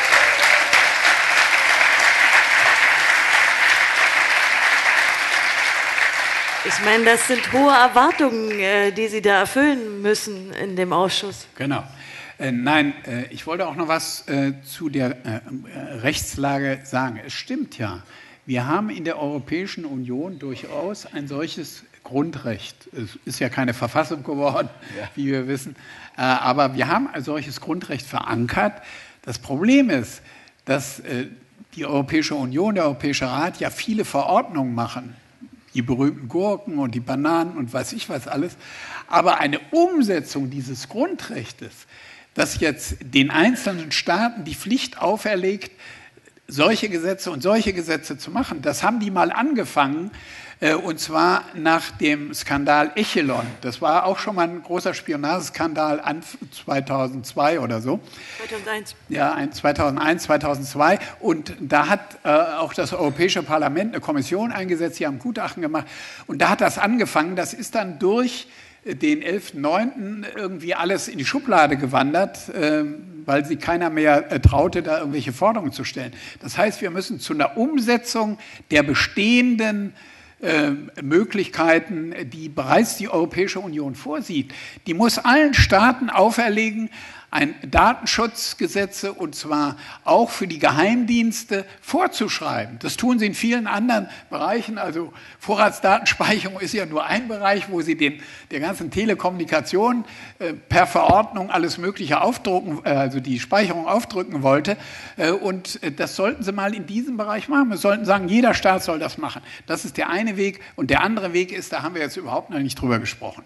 Ich meine, das sind hohe Erwartungen, die Sie da erfüllen müssen in dem Ausschuss. Genau. Äh, nein, äh, ich wollte auch noch was äh, zu der äh, Rechtslage sagen. Es stimmt ja, wir haben in der Europäischen Union durchaus ein solches Grundrecht. Es ist ja keine Verfassung geworden, ja, wie wir wissen, äh, aber wir haben ein solches Grundrecht verankert. Das Problem ist, dass äh, die Europäische Union, der Europäische Rat ja viele Verordnungen machen. Die berühmten Gurken und die Bananen und weiß ich was alles. Aber eine Umsetzung dieses Grundrechtes, das jetzt den einzelnen Staaten die Pflicht auferlegt, solche Gesetze und solche Gesetze zu machen, das haben die mal angefangen, äh, und zwar nach dem Skandal Echelon. Das war auch schon mal ein großer Spionageskandal an zweitausendzwei oder so. zweitausendeins. Ja, zweitausendeins, zweitausendzwei. Und da hat äh, auch das Europäische Parlament eine Kommission eingesetzt, die haben ein Gutachten gemacht. Und da hat das angefangen. Das ist dann durch den elften neunten irgendwie alles in die Schublade gewandert, äh, weil sich keiner mehr äh, traute, da irgendwelche Forderungen zu stellen. Das heißt, wir müssen zu einer Umsetzung der bestehenden äh, Möglichkeiten, die bereits die Europäische Union vorsieht, die muss allen Staaten auferlegen, ein Datenschutzgesetze, und zwar auch für die Geheimdienste, vorzuschreiben. Das tun sie in vielen anderen Bereichen. Also Vorratsdatenspeicherung ist ja nur ein Bereich, wo sie den, der ganzen Telekommunikation äh, per Verordnung alles Mögliche aufdrucken, äh, also die Speicherung aufdrücken wollte. Äh, und äh, das sollten sie mal in diesem Bereich machen. Wir sollten sagen, jeder Staat soll das machen. Das ist der eine Weg. Und der andere Weg ist, da haben wir jetzt überhaupt noch nicht drüber gesprochen.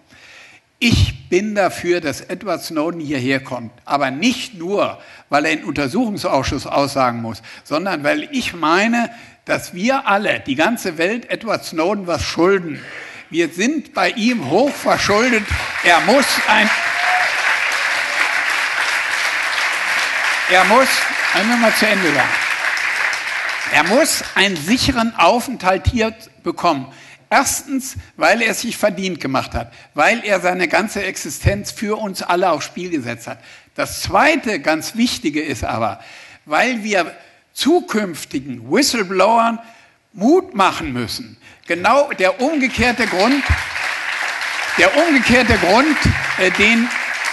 Ich bin dafür, dass Edward Snowden hierher kommt, aber nicht nur, weil er im Untersuchungsausschuss aussagen muss, sondern weil ich meine, dass wir alle, die ganze Welt, Edward Snowden was schulden. Wir sind bei ihm hoch verschuldet. Er muss ein... Er muss... Einmal mal zu Ende sagen. Er muss einen sicheren Aufenthalt hier bekommen. Erstens, weil er es sich verdient gemacht hat, weil er seine ganze Existenz für uns alle aufs Spiel gesetzt hat. Das Zweite, ganz Wichtige ist aber, weil wir zukünftigen Whistleblowern Mut machen müssen. Genau der umgekehrte Grund, der umgekehrte Grund, äh, den,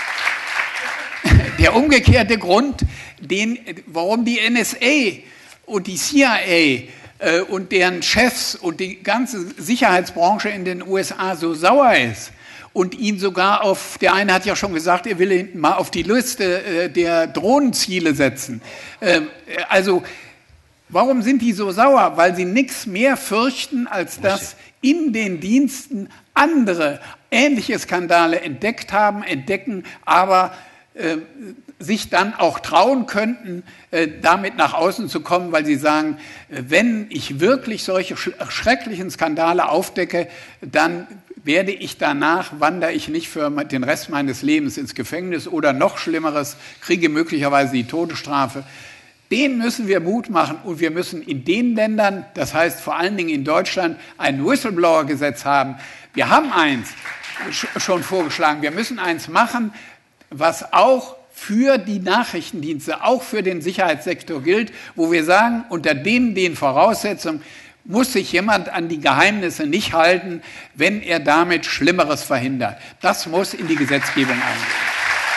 der umgekehrte Grund, den, warum die N S A und die C I A und deren Chefs und die ganze Sicherheitsbranche in den U S A so sauer ist und ihn sogar auf, der eine hat ja schon gesagt, er will ihn mal auf die Liste der Drohnenziele setzen. Also, warum sind die so sauer? Weil sie nichts mehr fürchten, als dass in den Diensten andere ähnliche Skandale entdeckt haben, entdecken, aber äh, sich dann auch trauen könnten, äh, damit nach außen zu kommen, weil sie sagen, äh, wenn ich wirklich solche sch schrecklichen Skandale aufdecke, dann werde ich danach, wandere ich nicht für den Rest meines Lebens ins Gefängnis oder noch Schlimmeres, kriege möglicherweise die Todesstrafe. Denen müssen wir Mut machen und wir müssen in den Ländern, das heißt vor allen Dingen in Deutschland, ein Whistleblower-Gesetz haben. Wir haben eins schon vorgeschlagen, wir müssen eins machen, was auch für die Nachrichtendienste, auch für den Sicherheitssektor gilt, wo wir sagen, unter den, den Voraussetzungen muss sich jemand an die Geheimnisse nicht halten, wenn er damit Schlimmeres verhindert. Das muss in die Gesetzgebung eingehen.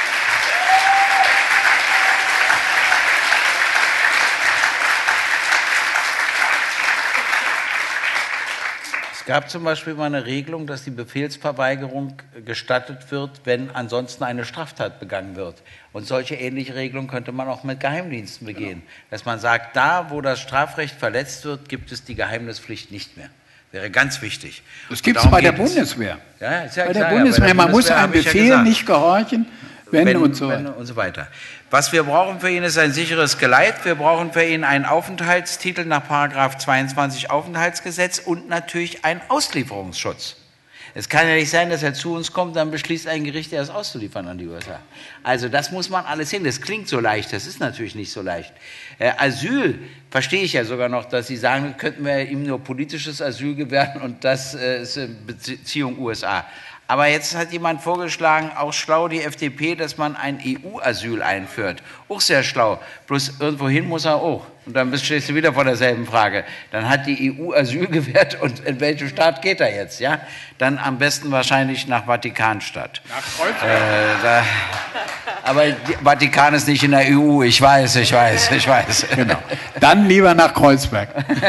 Es gab zum Beispiel mal eine Regelung, dass die Befehlsverweigerung gestattet wird, wenn ansonsten eine Straftat begangen wird. Und solche ähnliche Regelungen könnte man auch mit Geheimdiensten begehen. Genau. Dass man sagt, da, wo das Strafrecht verletzt wird, gibt es die Geheimnispflicht nicht mehr. Wäre ganz wichtig. Das gibt es bei der Bundeswehr. Ja, ist ja bei klar, der Bundeswehr. Ja, bei der man Bundeswehr muss einem Befehl ja nicht gehorchen. Wenn, wenn, und so wenn und so weiter. Was wir brauchen für ihn ist ein sicheres Geleit. Wir brauchen für ihn einen Aufenthaltstitel nach Paragraph zweiundzwanzig Aufenthaltsgesetz und natürlich einen Auslieferungsschutz. Es kann ja nicht sein, dass er zu uns kommt, dann beschließt ein Gericht, er ist auszuliefern an die U S A. Also das muss man alles hin. Das klingt so leicht, das ist natürlich nicht so leicht. Äh, Asyl verstehe ich ja sogar noch, dass Sie sagen, könnten wir ihm nur politisches Asyl gewähren und das äh, ist Beziehung U S A. Aber jetzt hat jemand vorgeschlagen, auch schlau die F D P, dass man ein E U-Asyl einführt. Auch sehr schlau. Bloß irgendwohin muss er auch. Und dann stehst du wieder vor derselben Frage. Dann hat die E U Asyl gewährt und in welchen Staat geht er jetzt? Ja? Dann am besten wahrscheinlich nach Vatikanstadt. Nach Kreuzberg. Äh, da, aber die Vatikan ist nicht in der E U. Ich weiß, ich weiß, ich weiß. Genau. Dann lieber nach Kreuzberg.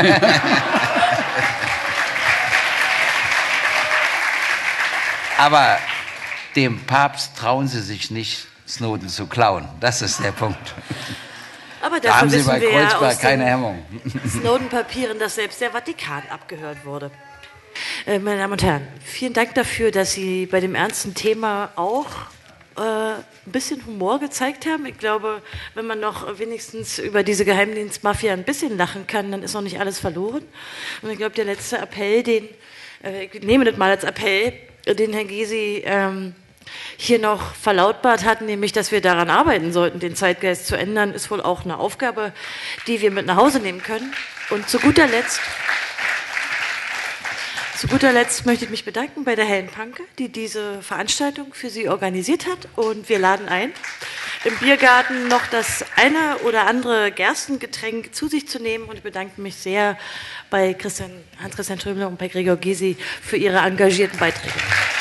Aber dem Papst trauen Sie sich nicht, Snowden zu klauen. Das ist der Punkt. Aber da haben Sie bei Kreuzberg ja keine Hemmung. Snowden-Papieren, dass selbst der Vatikan abgehört wurde. Äh, meine Damen und Herren, vielen Dank dafür, dass Sie bei dem ernsten Thema auch äh, ein bisschen Humor gezeigt haben. Ich glaube, wenn man noch wenigstens über diese Geheimdienstmafia ein bisschen lachen kann, dann ist noch nicht alles verloren. Und ich glaube, der letzte Appell, den, äh, ich nehme das mal als Appell, den Herr Gysi ähm, hier noch verlautbart hat, nämlich, dass wir daran arbeiten sollten, den Zeitgeist zu ändern, ist wohl auch eine Aufgabe, die wir mit nach Hause nehmen können. Und zu guter Letzt, zu guter Letzt möchte ich mich bedanken bei der Helen Panke, die diese Veranstaltung für Sie organisiert hat. Und wir laden ein, im Biergarten noch das eine oder andere Gerstengetränk zu sich zu nehmen. Und ich bedanke mich sehr bei Christian, Hans-Christian Strömler und bei Gregor Gysi für ihre engagierten Beiträge.